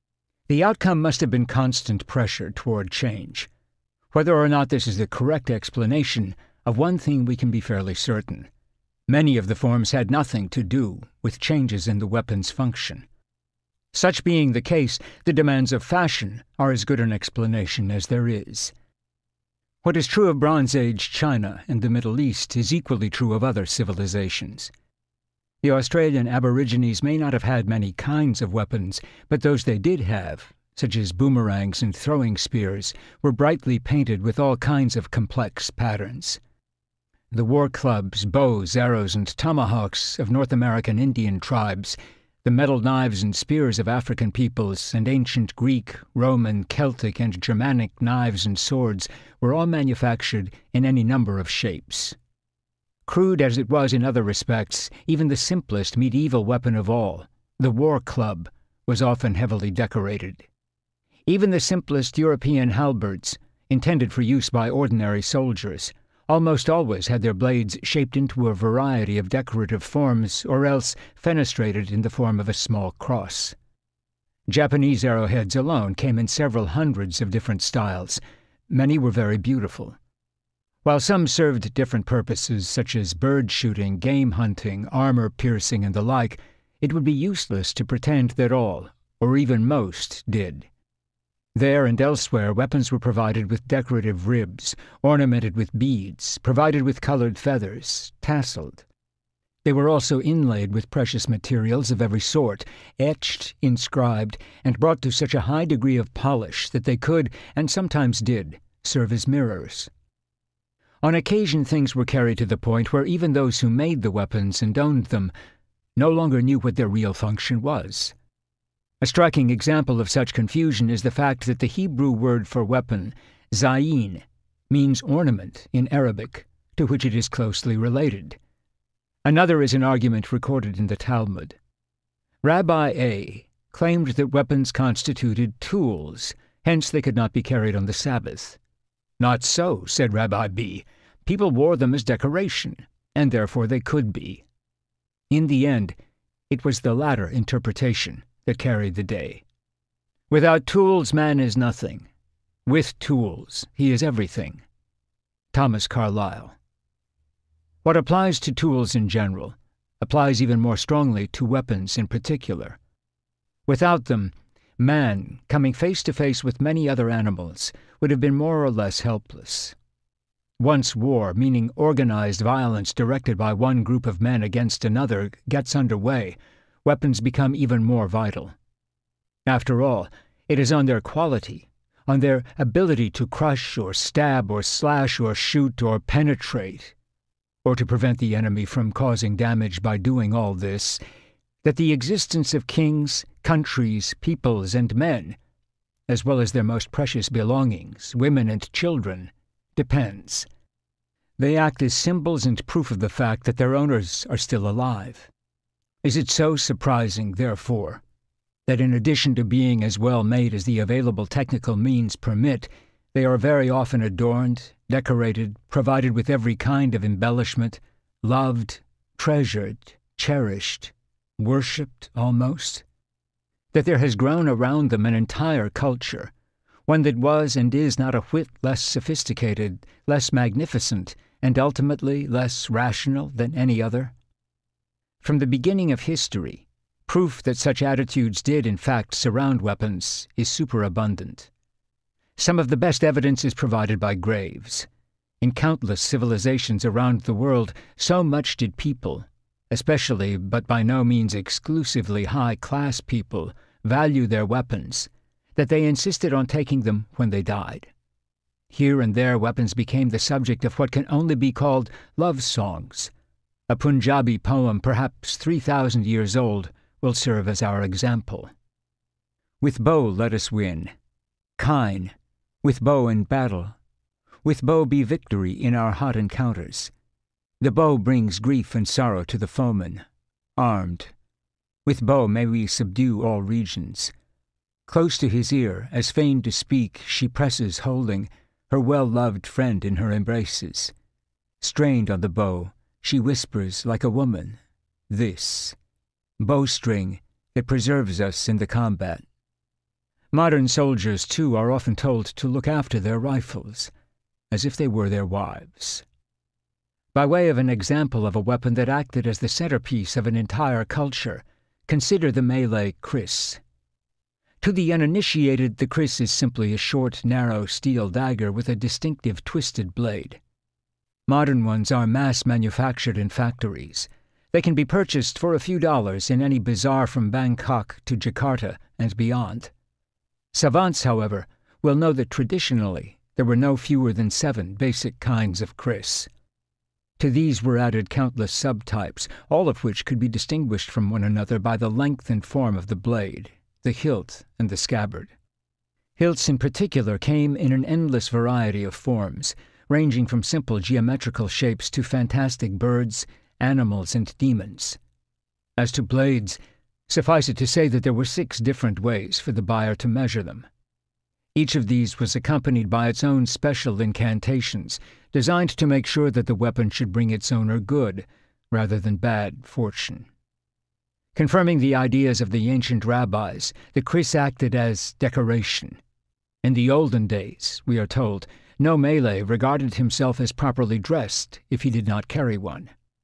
The outcome must have been constant pressure toward change. Whether or not this is the correct explanation, of one thing we can be fairly certain. Many of the forms had nothing to do with changes in the weapon's function. Such being the case, the demands of fashion are as good an explanation as there is. What is true of Bronze Age China and the Middle East is equally true of other civilizations. The Australian Aborigines may not have had many kinds of weapons, but those they did have, such as boomerangs and throwing spears, were brightly painted with all kinds of complex patterns. The war clubs, bows, arrows, and tomahawks of North American Indian tribes, the metal knives and spears of African peoples, and ancient Greek, Roman, Celtic, and Germanic knives and swords were all manufactured in any number of shapes. Crude as it was in other respects, even the simplest medieval weapon of all, the war club, was often heavily decorated. Even the simplest European halberds, intended for use by ordinary soldiers, almost always had their blades shaped into a variety of decorative forms or else fenestrated in the form of a small cross. Japanese arrowheads alone came in several hundreds of different styles. Many were very beautiful. While some served different purposes, such as bird shooting, game hunting, armor piercing, and the like, it would be useless to pretend that all, or even most, did. There and elsewhere weapons were provided with decorative ribs, ornamented with beads, provided with colored feathers, tasseled. They were also inlaid with precious materials of every sort, etched, inscribed, and brought to such a high degree of polish that they could, and sometimes did, serve as mirrors. On occasion things were carried to the point where even those who made the weapons and owned them no longer knew what their real function was. A striking example of such confusion is the fact that the Hebrew word for weapon, zayin, means ornament in Arabic, to which it is closely related. Another is an argument recorded in the Talmud. Rabbi A claimed that weapons constituted tools, hence they could not be carried on the Sabbath. Not so, said Rabbi B. People wore them as decoration, and therefore they could be. In the end, it was the latter interpretation that carried the day. Without tools, man is nothing. With tools, he is everything. Thomas Carlyle. What applies to tools in general applies even more strongly to weapons in particular. Without them, man, coming face to face with many other animals, would have been more or less helpless. Once war, meaning organized violence directed by one group of men against another, gets underway, weapons become even more vital. After all, it is on their quality, on their ability to crush or stab or slash or shoot or penetrate, or to prevent the enemy from causing damage by doing all this, that the existence of kings, countries, peoples, and men, as well as their most precious belongings, women and children, depends. They act as symbols and proof of the fact that their owners are still alive. Is it so surprising, therefore, that in addition to being as well made as the available technical means permit, they are very often adorned, decorated, provided with every kind of embellishment, loved, treasured, cherished, worshipped almost? That there has grown around them an entire culture, one that was and is not a whit less sophisticated, less magnificent, and ultimately less rational than any other? From the beginning of history, proof that such attitudes did in fact surround weapons is superabundant. Some of the best evidence is provided by graves. In countless civilizations around the world, so much did people, especially but by no means exclusively high-class people, value their weapons, that they insisted on taking them when they died. Here and there weapons became the subject of what can only be called love songs. A Punjabi poem, perhaps 3,000 years old, will serve as our example. With bow let us win. Kine, with bow in battle. With bow be victory in our hot encounters. The bow brings grief and sorrow to the foeman. Armed. With bow may we subdue all regions. Close to his ear, as fain to speak, she presses holding her well-loved friend in her embraces. Strained on the bow, she whispers like a woman, this, bowstring that preserves us in the combat. Modern soldiers, too, are often told to look after their rifles, as if they were their wives. By way of an example of a weapon that acted as the centerpiece of an entire culture, consider the Malay kris, To the uninitiated, the kris is simply a short, narrow steel dagger with a distinctive twisted blade. Modern ones are mass-manufactured in factories. They can be purchased for a few dollars in any bazaar from Bangkok to Jakarta and beyond. Savants, however, will know that traditionally there were no fewer than 7 basic kinds of kris. To these were added countless subtypes, all of which could be distinguished from one another by the length and form of the blade, the hilt, and the scabbard. Hilts in particular came in an endless variety of forms, ranging from simple geometrical shapes to fantastic birds, animals, and demons. As to blades, suffice it to say that there were 6 different ways for the buyer to measure them. Each of these was accompanied by its own special incantations, designed to make sure that the weapon should bring its owner good, rather than bad, fortune. Confirming the ideas of the ancient rabbis, the kris acted as decoration. In the olden days, we are told, no Malay regarded himself as properly dressed if he did not carry one.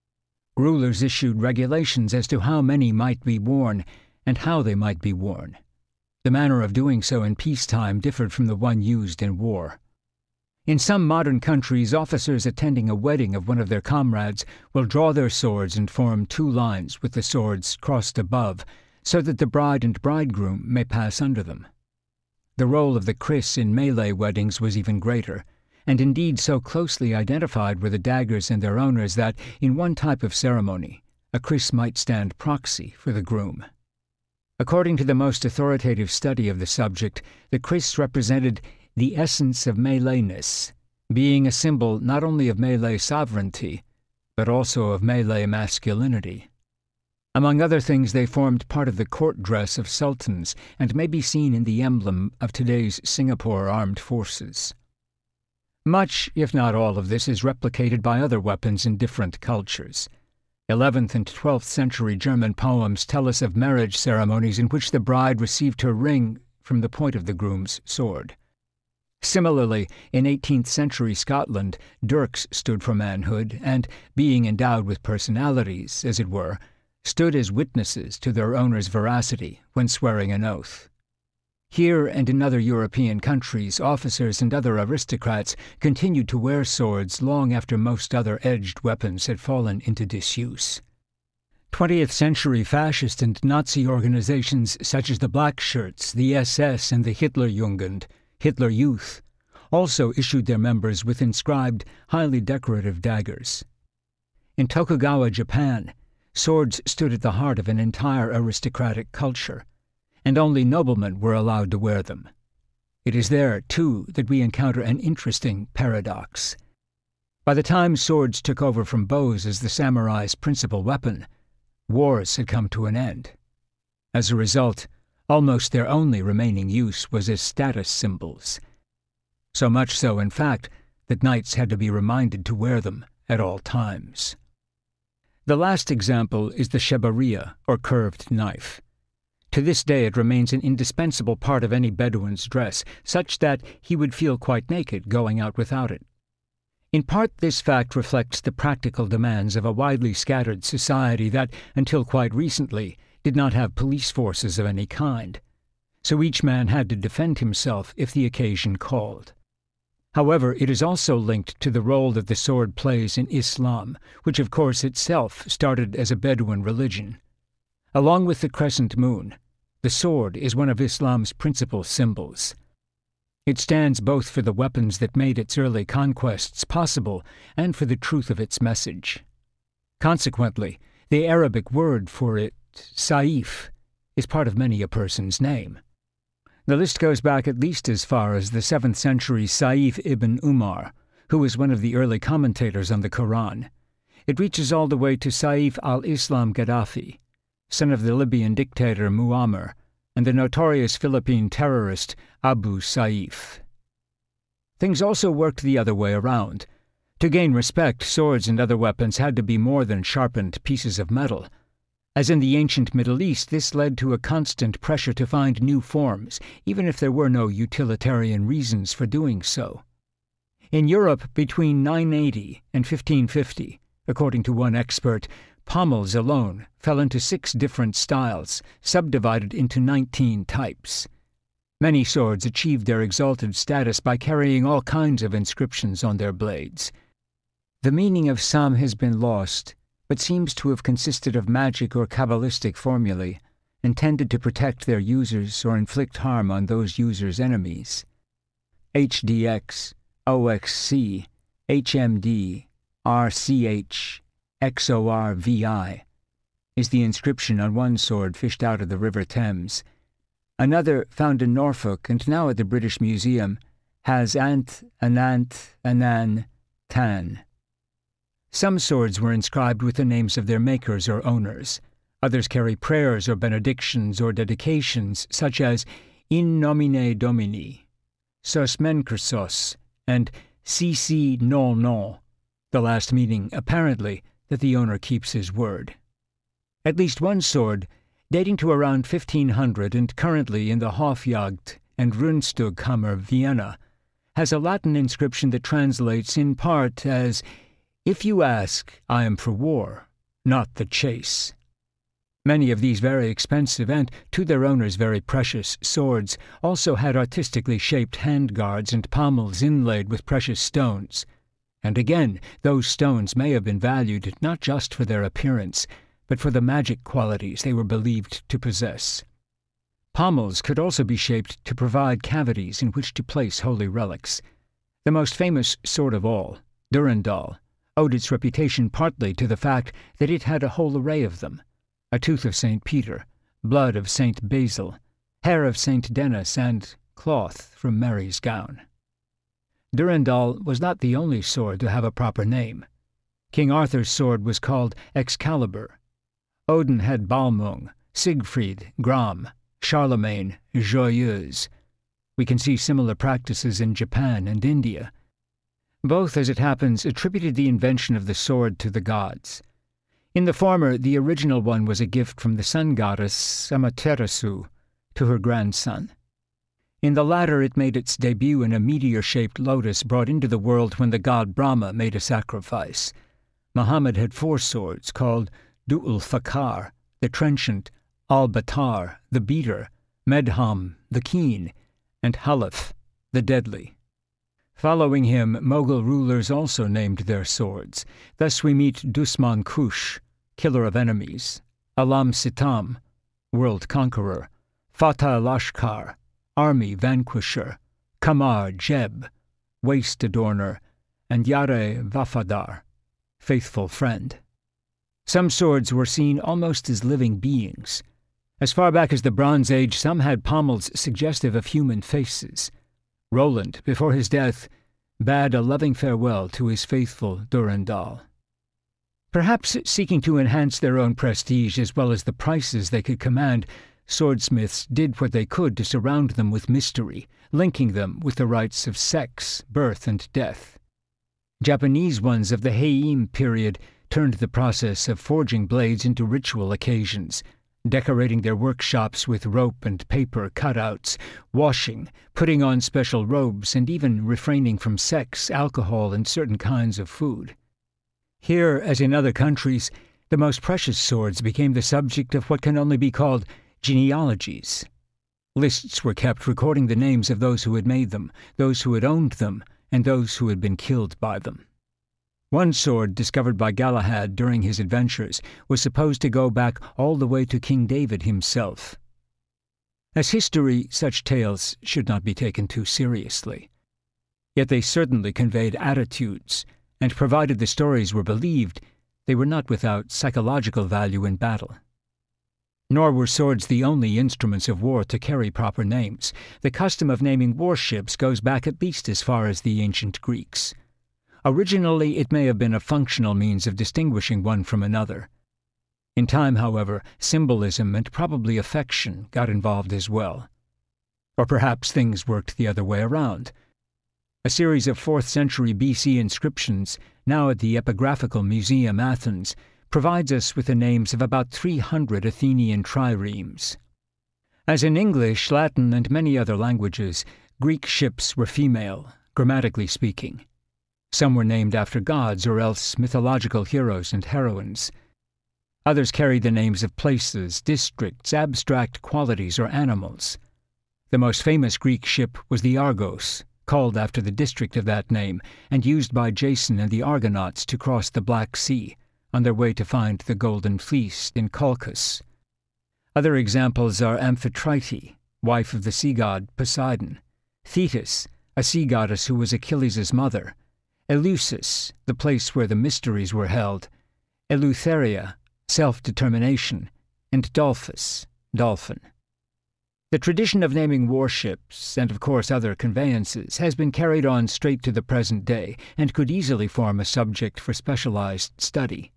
Rulers issued regulations as to how many might be worn and how they might be worn. The manner of doing so in peacetime differed from the one used in war. In some modern countries, officers attending a wedding of one of their comrades will draw their swords and form 2 lines with the swords crossed above, so that the bride and bridegroom may pass under them. The role of the kris in Malay weddings was even greater, and indeed so closely identified were the daggers and their owners that, in one type of ceremony, a kris might stand proxy for the groom. According to the most authoritative study of the subject, the kris represented the essence of Malayness, being a symbol not only of Malay sovereignty, but also of Malay masculinity. Among other things, they formed part of the court dress of sultans and may be seen in the emblem of today's Singapore Armed Forces. Much, if not all, of this is replicated by other weapons in different cultures. 11th and 12th century German poems tell us of marriage ceremonies in which the bride received her ring from the point of the groom's sword. Similarly, in 18th century Scotland, dirks stood for manhood and, being endowed with personalities, as it were, stood as witnesses to their owner's veracity when swearing an oath. Here and in other European countries, officers and other aristocrats continued to wear swords long after most other edged weapons had fallen into disuse. 20th century fascist and Nazi organizations such as the Black Shirts, the SS, and the Hitlerjugend, Hitler Youth, also issued their members with inscribed, highly decorative daggers. In Tokugawa, Japan, swords stood at the heart of an entire aristocratic culture, and only noblemen were allowed to wear them. It is there, too, that we encounter an interesting paradox. By the time swords took over from bows as the samurai's principal weapon, wars had come to an end. As a result, almost their only remaining use was as status symbols. So much so, in fact, that knights had to be reminded to wear them at all times. The last example is the shebaria, or curved knife. To this day it remains an indispensable part of any Bedouin's dress, such that he would feel quite naked going out without it. In part this fact reflects the practical demands of a widely scattered society that, until quite recently, did not have police forces of any kind, so each man had to defend himself if the occasion called. However, it is also linked to the role that the sword plays in Islam, which of course itself started as a Bedouin religion. Along with the crescent moon, the sword is one of Islam's principal symbols. It stands both for the weapons that made its early conquests possible and for the truth of its message. Consequently, the Arabic word for it, saif, is part of many a person's name. The list goes back at least as far as the 7th century Saif ibn Umar, who was one of the early commentators on the Quran. It reaches all the way to Saif al-Islam Gaddafi, son of the Libyan dictator Muammar, and the notorious Philippine terrorist Abu Saif. Things also worked the other way around. To gain respect, swords and other weapons had to be more than sharpened pieces of metal. As in the ancient Middle East, this led to a constant pressure to find new forms, even if there were no utilitarian reasons for doing so. In Europe, between 980 and 1550, according to one expert, pommels alone fell into 6 different styles, subdivided into 19 types. Many swords achieved their exalted status by carrying all kinds of inscriptions on their blades. The meaning of some has been lost, but seems to have consisted of magic or Kabbalistic formulae, intended to protect their users or inflict harm on those users' enemies. HDX, OXC, HMD, RCH, XORVI is the inscription on one sword fished out of the River Thames. Another, found in Norfolk and now at the British Museum, has Ant, Anant, Anan, Tan. Some swords were inscribed with the names of their makers or owners. Others carry prayers or benedictions or dedications, such as In nomine Domini, Sos Menchrystos, and Cici non non, the last meaning, apparently, that the owner keeps his word. At least one sword, dating to around 1500 and currently in the Hofjagd and Rundstugkammer, Vienna, has a Latin inscription that translates in part as, If you ask, I am for war, not the chase. Many of these very expensive and, to their owners, very precious swords also had artistically shaped handguards and pommels inlaid with precious stones. And again, those stones may have been valued not just for their appearance, but for the magic qualities they were believed to possess. Pommels could also be shaped to provide cavities in which to place holy relics. The most famous sword of all, Durandal, owed its reputation partly to the fact that it had a whole array of them: a tooth of St. Peter, blood of St. Basil, hair of St. Denis, and cloth from Mary's gown. Durandal was not the only sword to have a proper name. King Arthur's sword was called Excalibur. Odin had Balmung, Siegfried, Gram, Charlemagne, Joyeuse. We can see similar practices in Japan and India. Both, as it happens, attributed the invention of the sword to the gods. In the former, the original one was a gift from the sun goddess Amaterasu to her grandson. In the latter, it made its debut in a meteor-shaped lotus brought into the world when the god Brahma made a sacrifice. Muhammad had 4 swords called Du'ul Fakar, the trenchant, Al-Batar, the beater, Medham, the keen, and Halaf, the deadly. Following him, Mughal rulers also named their swords. Thus we meet Dusman Kush, killer of enemies, Alam Sitam, world conqueror, Fatah Lashkar, army vanquisher, Kamar Jeb, waist adorner, and Yare Vafadar, faithful friend. Some swords were seen almost as living beings. As far back as the Bronze Age, some had pommels suggestive of human faces. Roland, before his death, bade a loving farewell to his faithful Durandal. Perhaps seeking to enhance their own prestige as well as the prices they could command, swordsmiths did what they could to surround them with mystery, linking them with the rites of sex, birth, and death. Japanese ones of the Heian period turned the process of forging blades into ritual occasions, decorating their workshops with rope and paper cutouts, washing, putting on special robes, and even refraining from sex, alcohol, and certain kinds of food. Here, as in other countries, the most precious swords became the subject of what can only be called genealogies. Lists were kept recording the names of those who had made them, those who had owned them, and those who had been killed by them. One sword discovered by Galahad during his adventures was supposed to go back all the way to King David himself. As history, such tales should not be taken too seriously. Yet they certainly conveyed attitudes, and provided the stories were believed, they were not without psychological value in battle. Nor were swords the only instruments of war to carry proper names. The custom of naming warships goes back at least as far as the ancient Greeks. Originally, it may have been a functional means of distinguishing one from another. In time, however, symbolism and probably affection got involved as well. Or perhaps things worked the other way around. A series of 4th century BC inscriptions, now at the Epigraphical Museum, Athens, provides us with the names of about 300 Athenian triremes. As in English, Latin, and many other languages, Greek ships were female, grammatically speaking. Some were named after gods or else mythological heroes and heroines. Others carried the names of places, districts, abstract qualities, or animals. The most famous Greek ship was the Argos, called after the district of that name, and used by Jason and the Argonauts to cross the Black Sea, on their way to find the Golden Fleece in Colchis. Other examples are Amphitrite, wife of the sea god Poseidon; Thetis, a sea goddess who was Achilles' mother; Eleusis, the place where the mysteries were held; Eleutheria, self-determination; and Dolphus, dolphin. The tradition of naming warships, and of course other conveyances, has been carried on straight to the present day, and could easily form a subject for specialized study.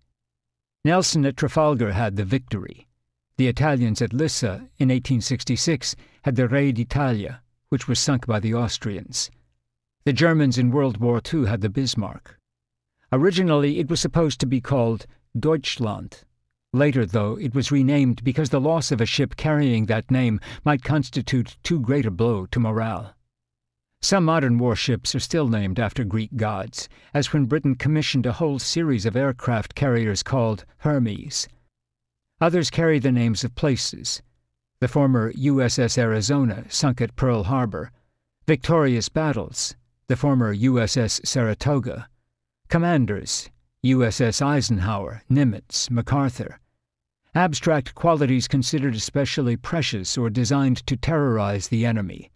Nelson at Trafalgar had the Victory. The Italians at Lissa in 1866 had the Re d'Italia, which was sunk by the Austrians. The Germans in World War II had the Bismarck. Originally it was supposed to be called Deutschland. Later, though, it was renamed because the loss of a ship carrying that name might constitute too great a blow to morale. Some modern warships are still named after Greek gods, as when Britain commissioned a whole series of aircraft carriers called Hermes. Others carry the names of places. The former USS Arizona, sunk at Pearl Harbor; victorious battles, the former USS Saratoga; commanders, USS Eisenhower, Nimitz, MacArthur; abstract qualities considered especially precious or designed to terrorize the enemy;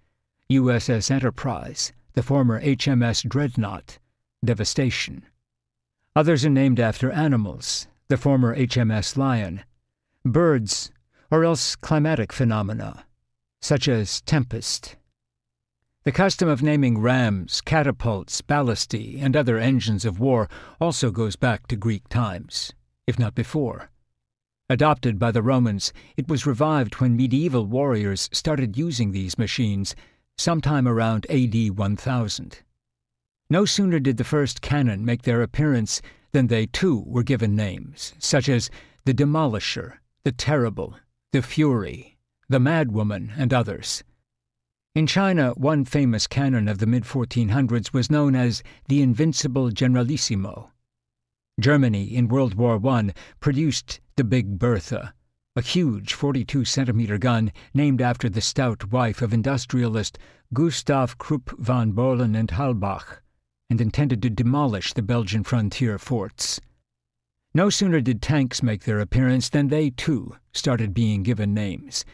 USS Enterprise, the former HMS Dreadnought, devastation. Others are named after animals, the former HMS Lion; birds, or else climatic phenomena, such as tempest. The custom of naming rams, catapults, ballistae, and other engines of war also goes back to Greek times, if not before. Adopted by the Romans, it was revived when medieval warriors started using these machines sometime around AD 1000. No sooner did the first cannon make their appearance than they too were given names, such as the Demolisher, the Terrible, the Fury, the Madwoman, and others. In China, one famous cannon of the mid-1400s was known as the Invincible Generalissimo. Germany, in World War I, produced the Big Bertha, a huge 42-centimeter gun named after the stout wife of industrialist Gustav Krupp von Bohlen and Halbach, and intended to demolish the Belgian frontier forts. No sooner did tanks make their appearance than they, too, started being given names.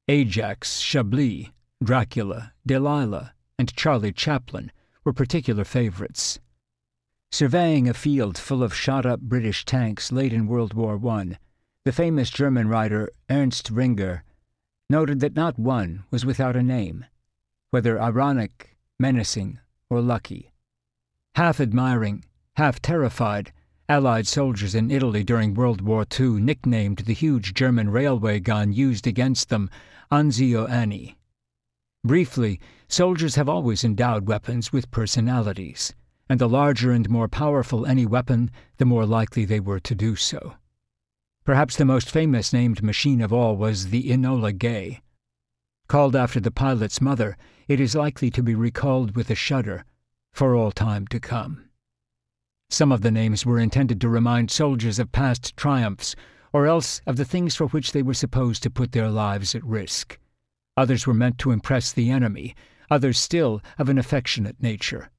Ajax, Chablis, Dracula, Delilah, and Charlie Chaplin were particular favorites. Surveying a field full of shot-up British tanks late in World War I, the famous German writer Ernst Ringer noted that not one was without a name, whether ironic, menacing, or lucky. Half admiring, half terrified, Allied soldiers in Italy during World War II nicknamed the huge German railway gun used against them Anzio Anni. Briefly, soldiers have always endowed weapons with personalities, and the larger and more powerful any weapon, the more likely they were to do so. Perhaps the most famous named machine of all was the Enola Gay. Called after the pilot's mother, it is likely to be recalled with a shudder for all time to come. Some of the names were intended to remind soldiers of past triumphs, or else of the things for which they were supposed to put their lives at risk. Others were meant to impress the enemy, others still of an affectionate nature.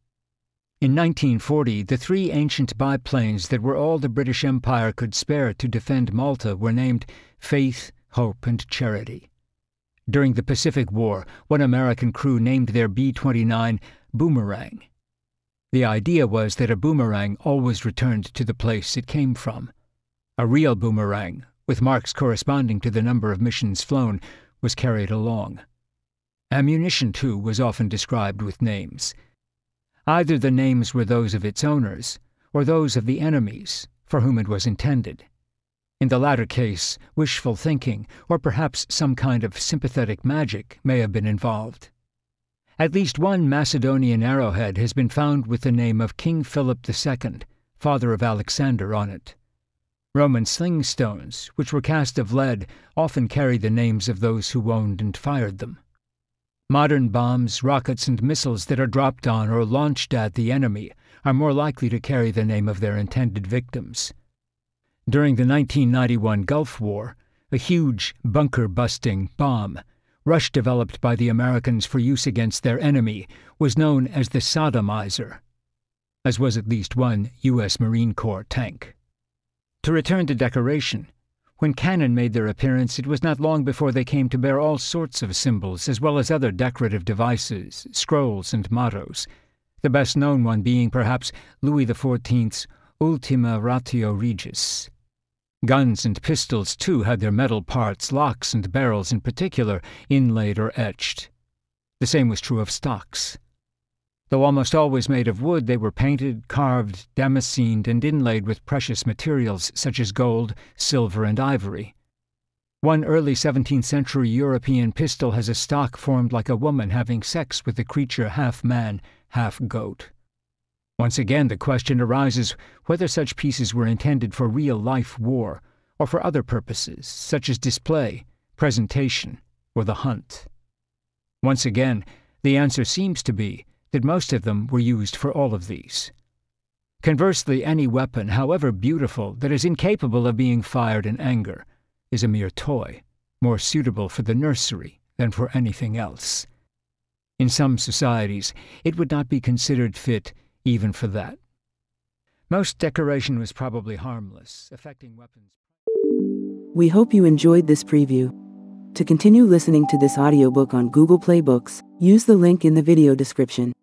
In 1940, the three ancient biplanes that were all the British Empire could spare to defend Malta were named Faith, Hope, and Charity. During the Pacific War, one American crew named their B-29 Boomerang. The idea was that a boomerang always returned to the place it came from. A real boomerang, with marks corresponding to the number of missions flown, was carried along. Ammunition, too, was often described with names. Either the names were those of its owners, or those of the enemies for whom it was intended. In the latter case, wishful thinking, or perhaps some kind of sympathetic magic, may have been involved. At least one Macedonian arrowhead has been found with the name of King Philip II, father of Alexander, on it. Roman sling stones, which were cast of lead, often carried the names of those who owned and fired them. Modern bombs, rockets, and missiles that are dropped on or launched at the enemy are more likely to carry the name of their intended victims. During the 1991 Gulf War, a huge bunker-busting bomb rush developed by the Americans for use against their enemy was known as the sodomizer, as was at least one U.S. Marine Corps tank. To return to decoration, when cannon made their appearance, it was not long before they came to bear all sorts of symbols, as well as other decorative devices, scrolls, and mottos, the best-known one being perhaps Louis XIV's Ultima Ratio Regis. Guns and pistols, too, had their metal parts, locks and barrels in particular, inlaid or etched. The same was true of stocks. Though almost always made of wood, they were painted, carved, damascened, and inlaid with precious materials such as gold, silver, and ivory. One early 17th-century European pistol has a stock formed like a woman having sex with a creature half man, half goat. Once again, the question arises whether such pieces were intended for real-life war or for other purposes, such as display, presentation, or the hunt. Once again, the answer seems to be that most of them were used for all of these. Conversely, any weapon, however beautiful, that is incapable of being fired in anger is a mere toy, more suitable for the nursery than for anything else. In some societies, it would not be considered fit even for that. Most decoration was probably harmless, affecting weapons. We hope you enjoyed this preview. To continue listening to this audiobook on Google Play Books, use the link in the video description.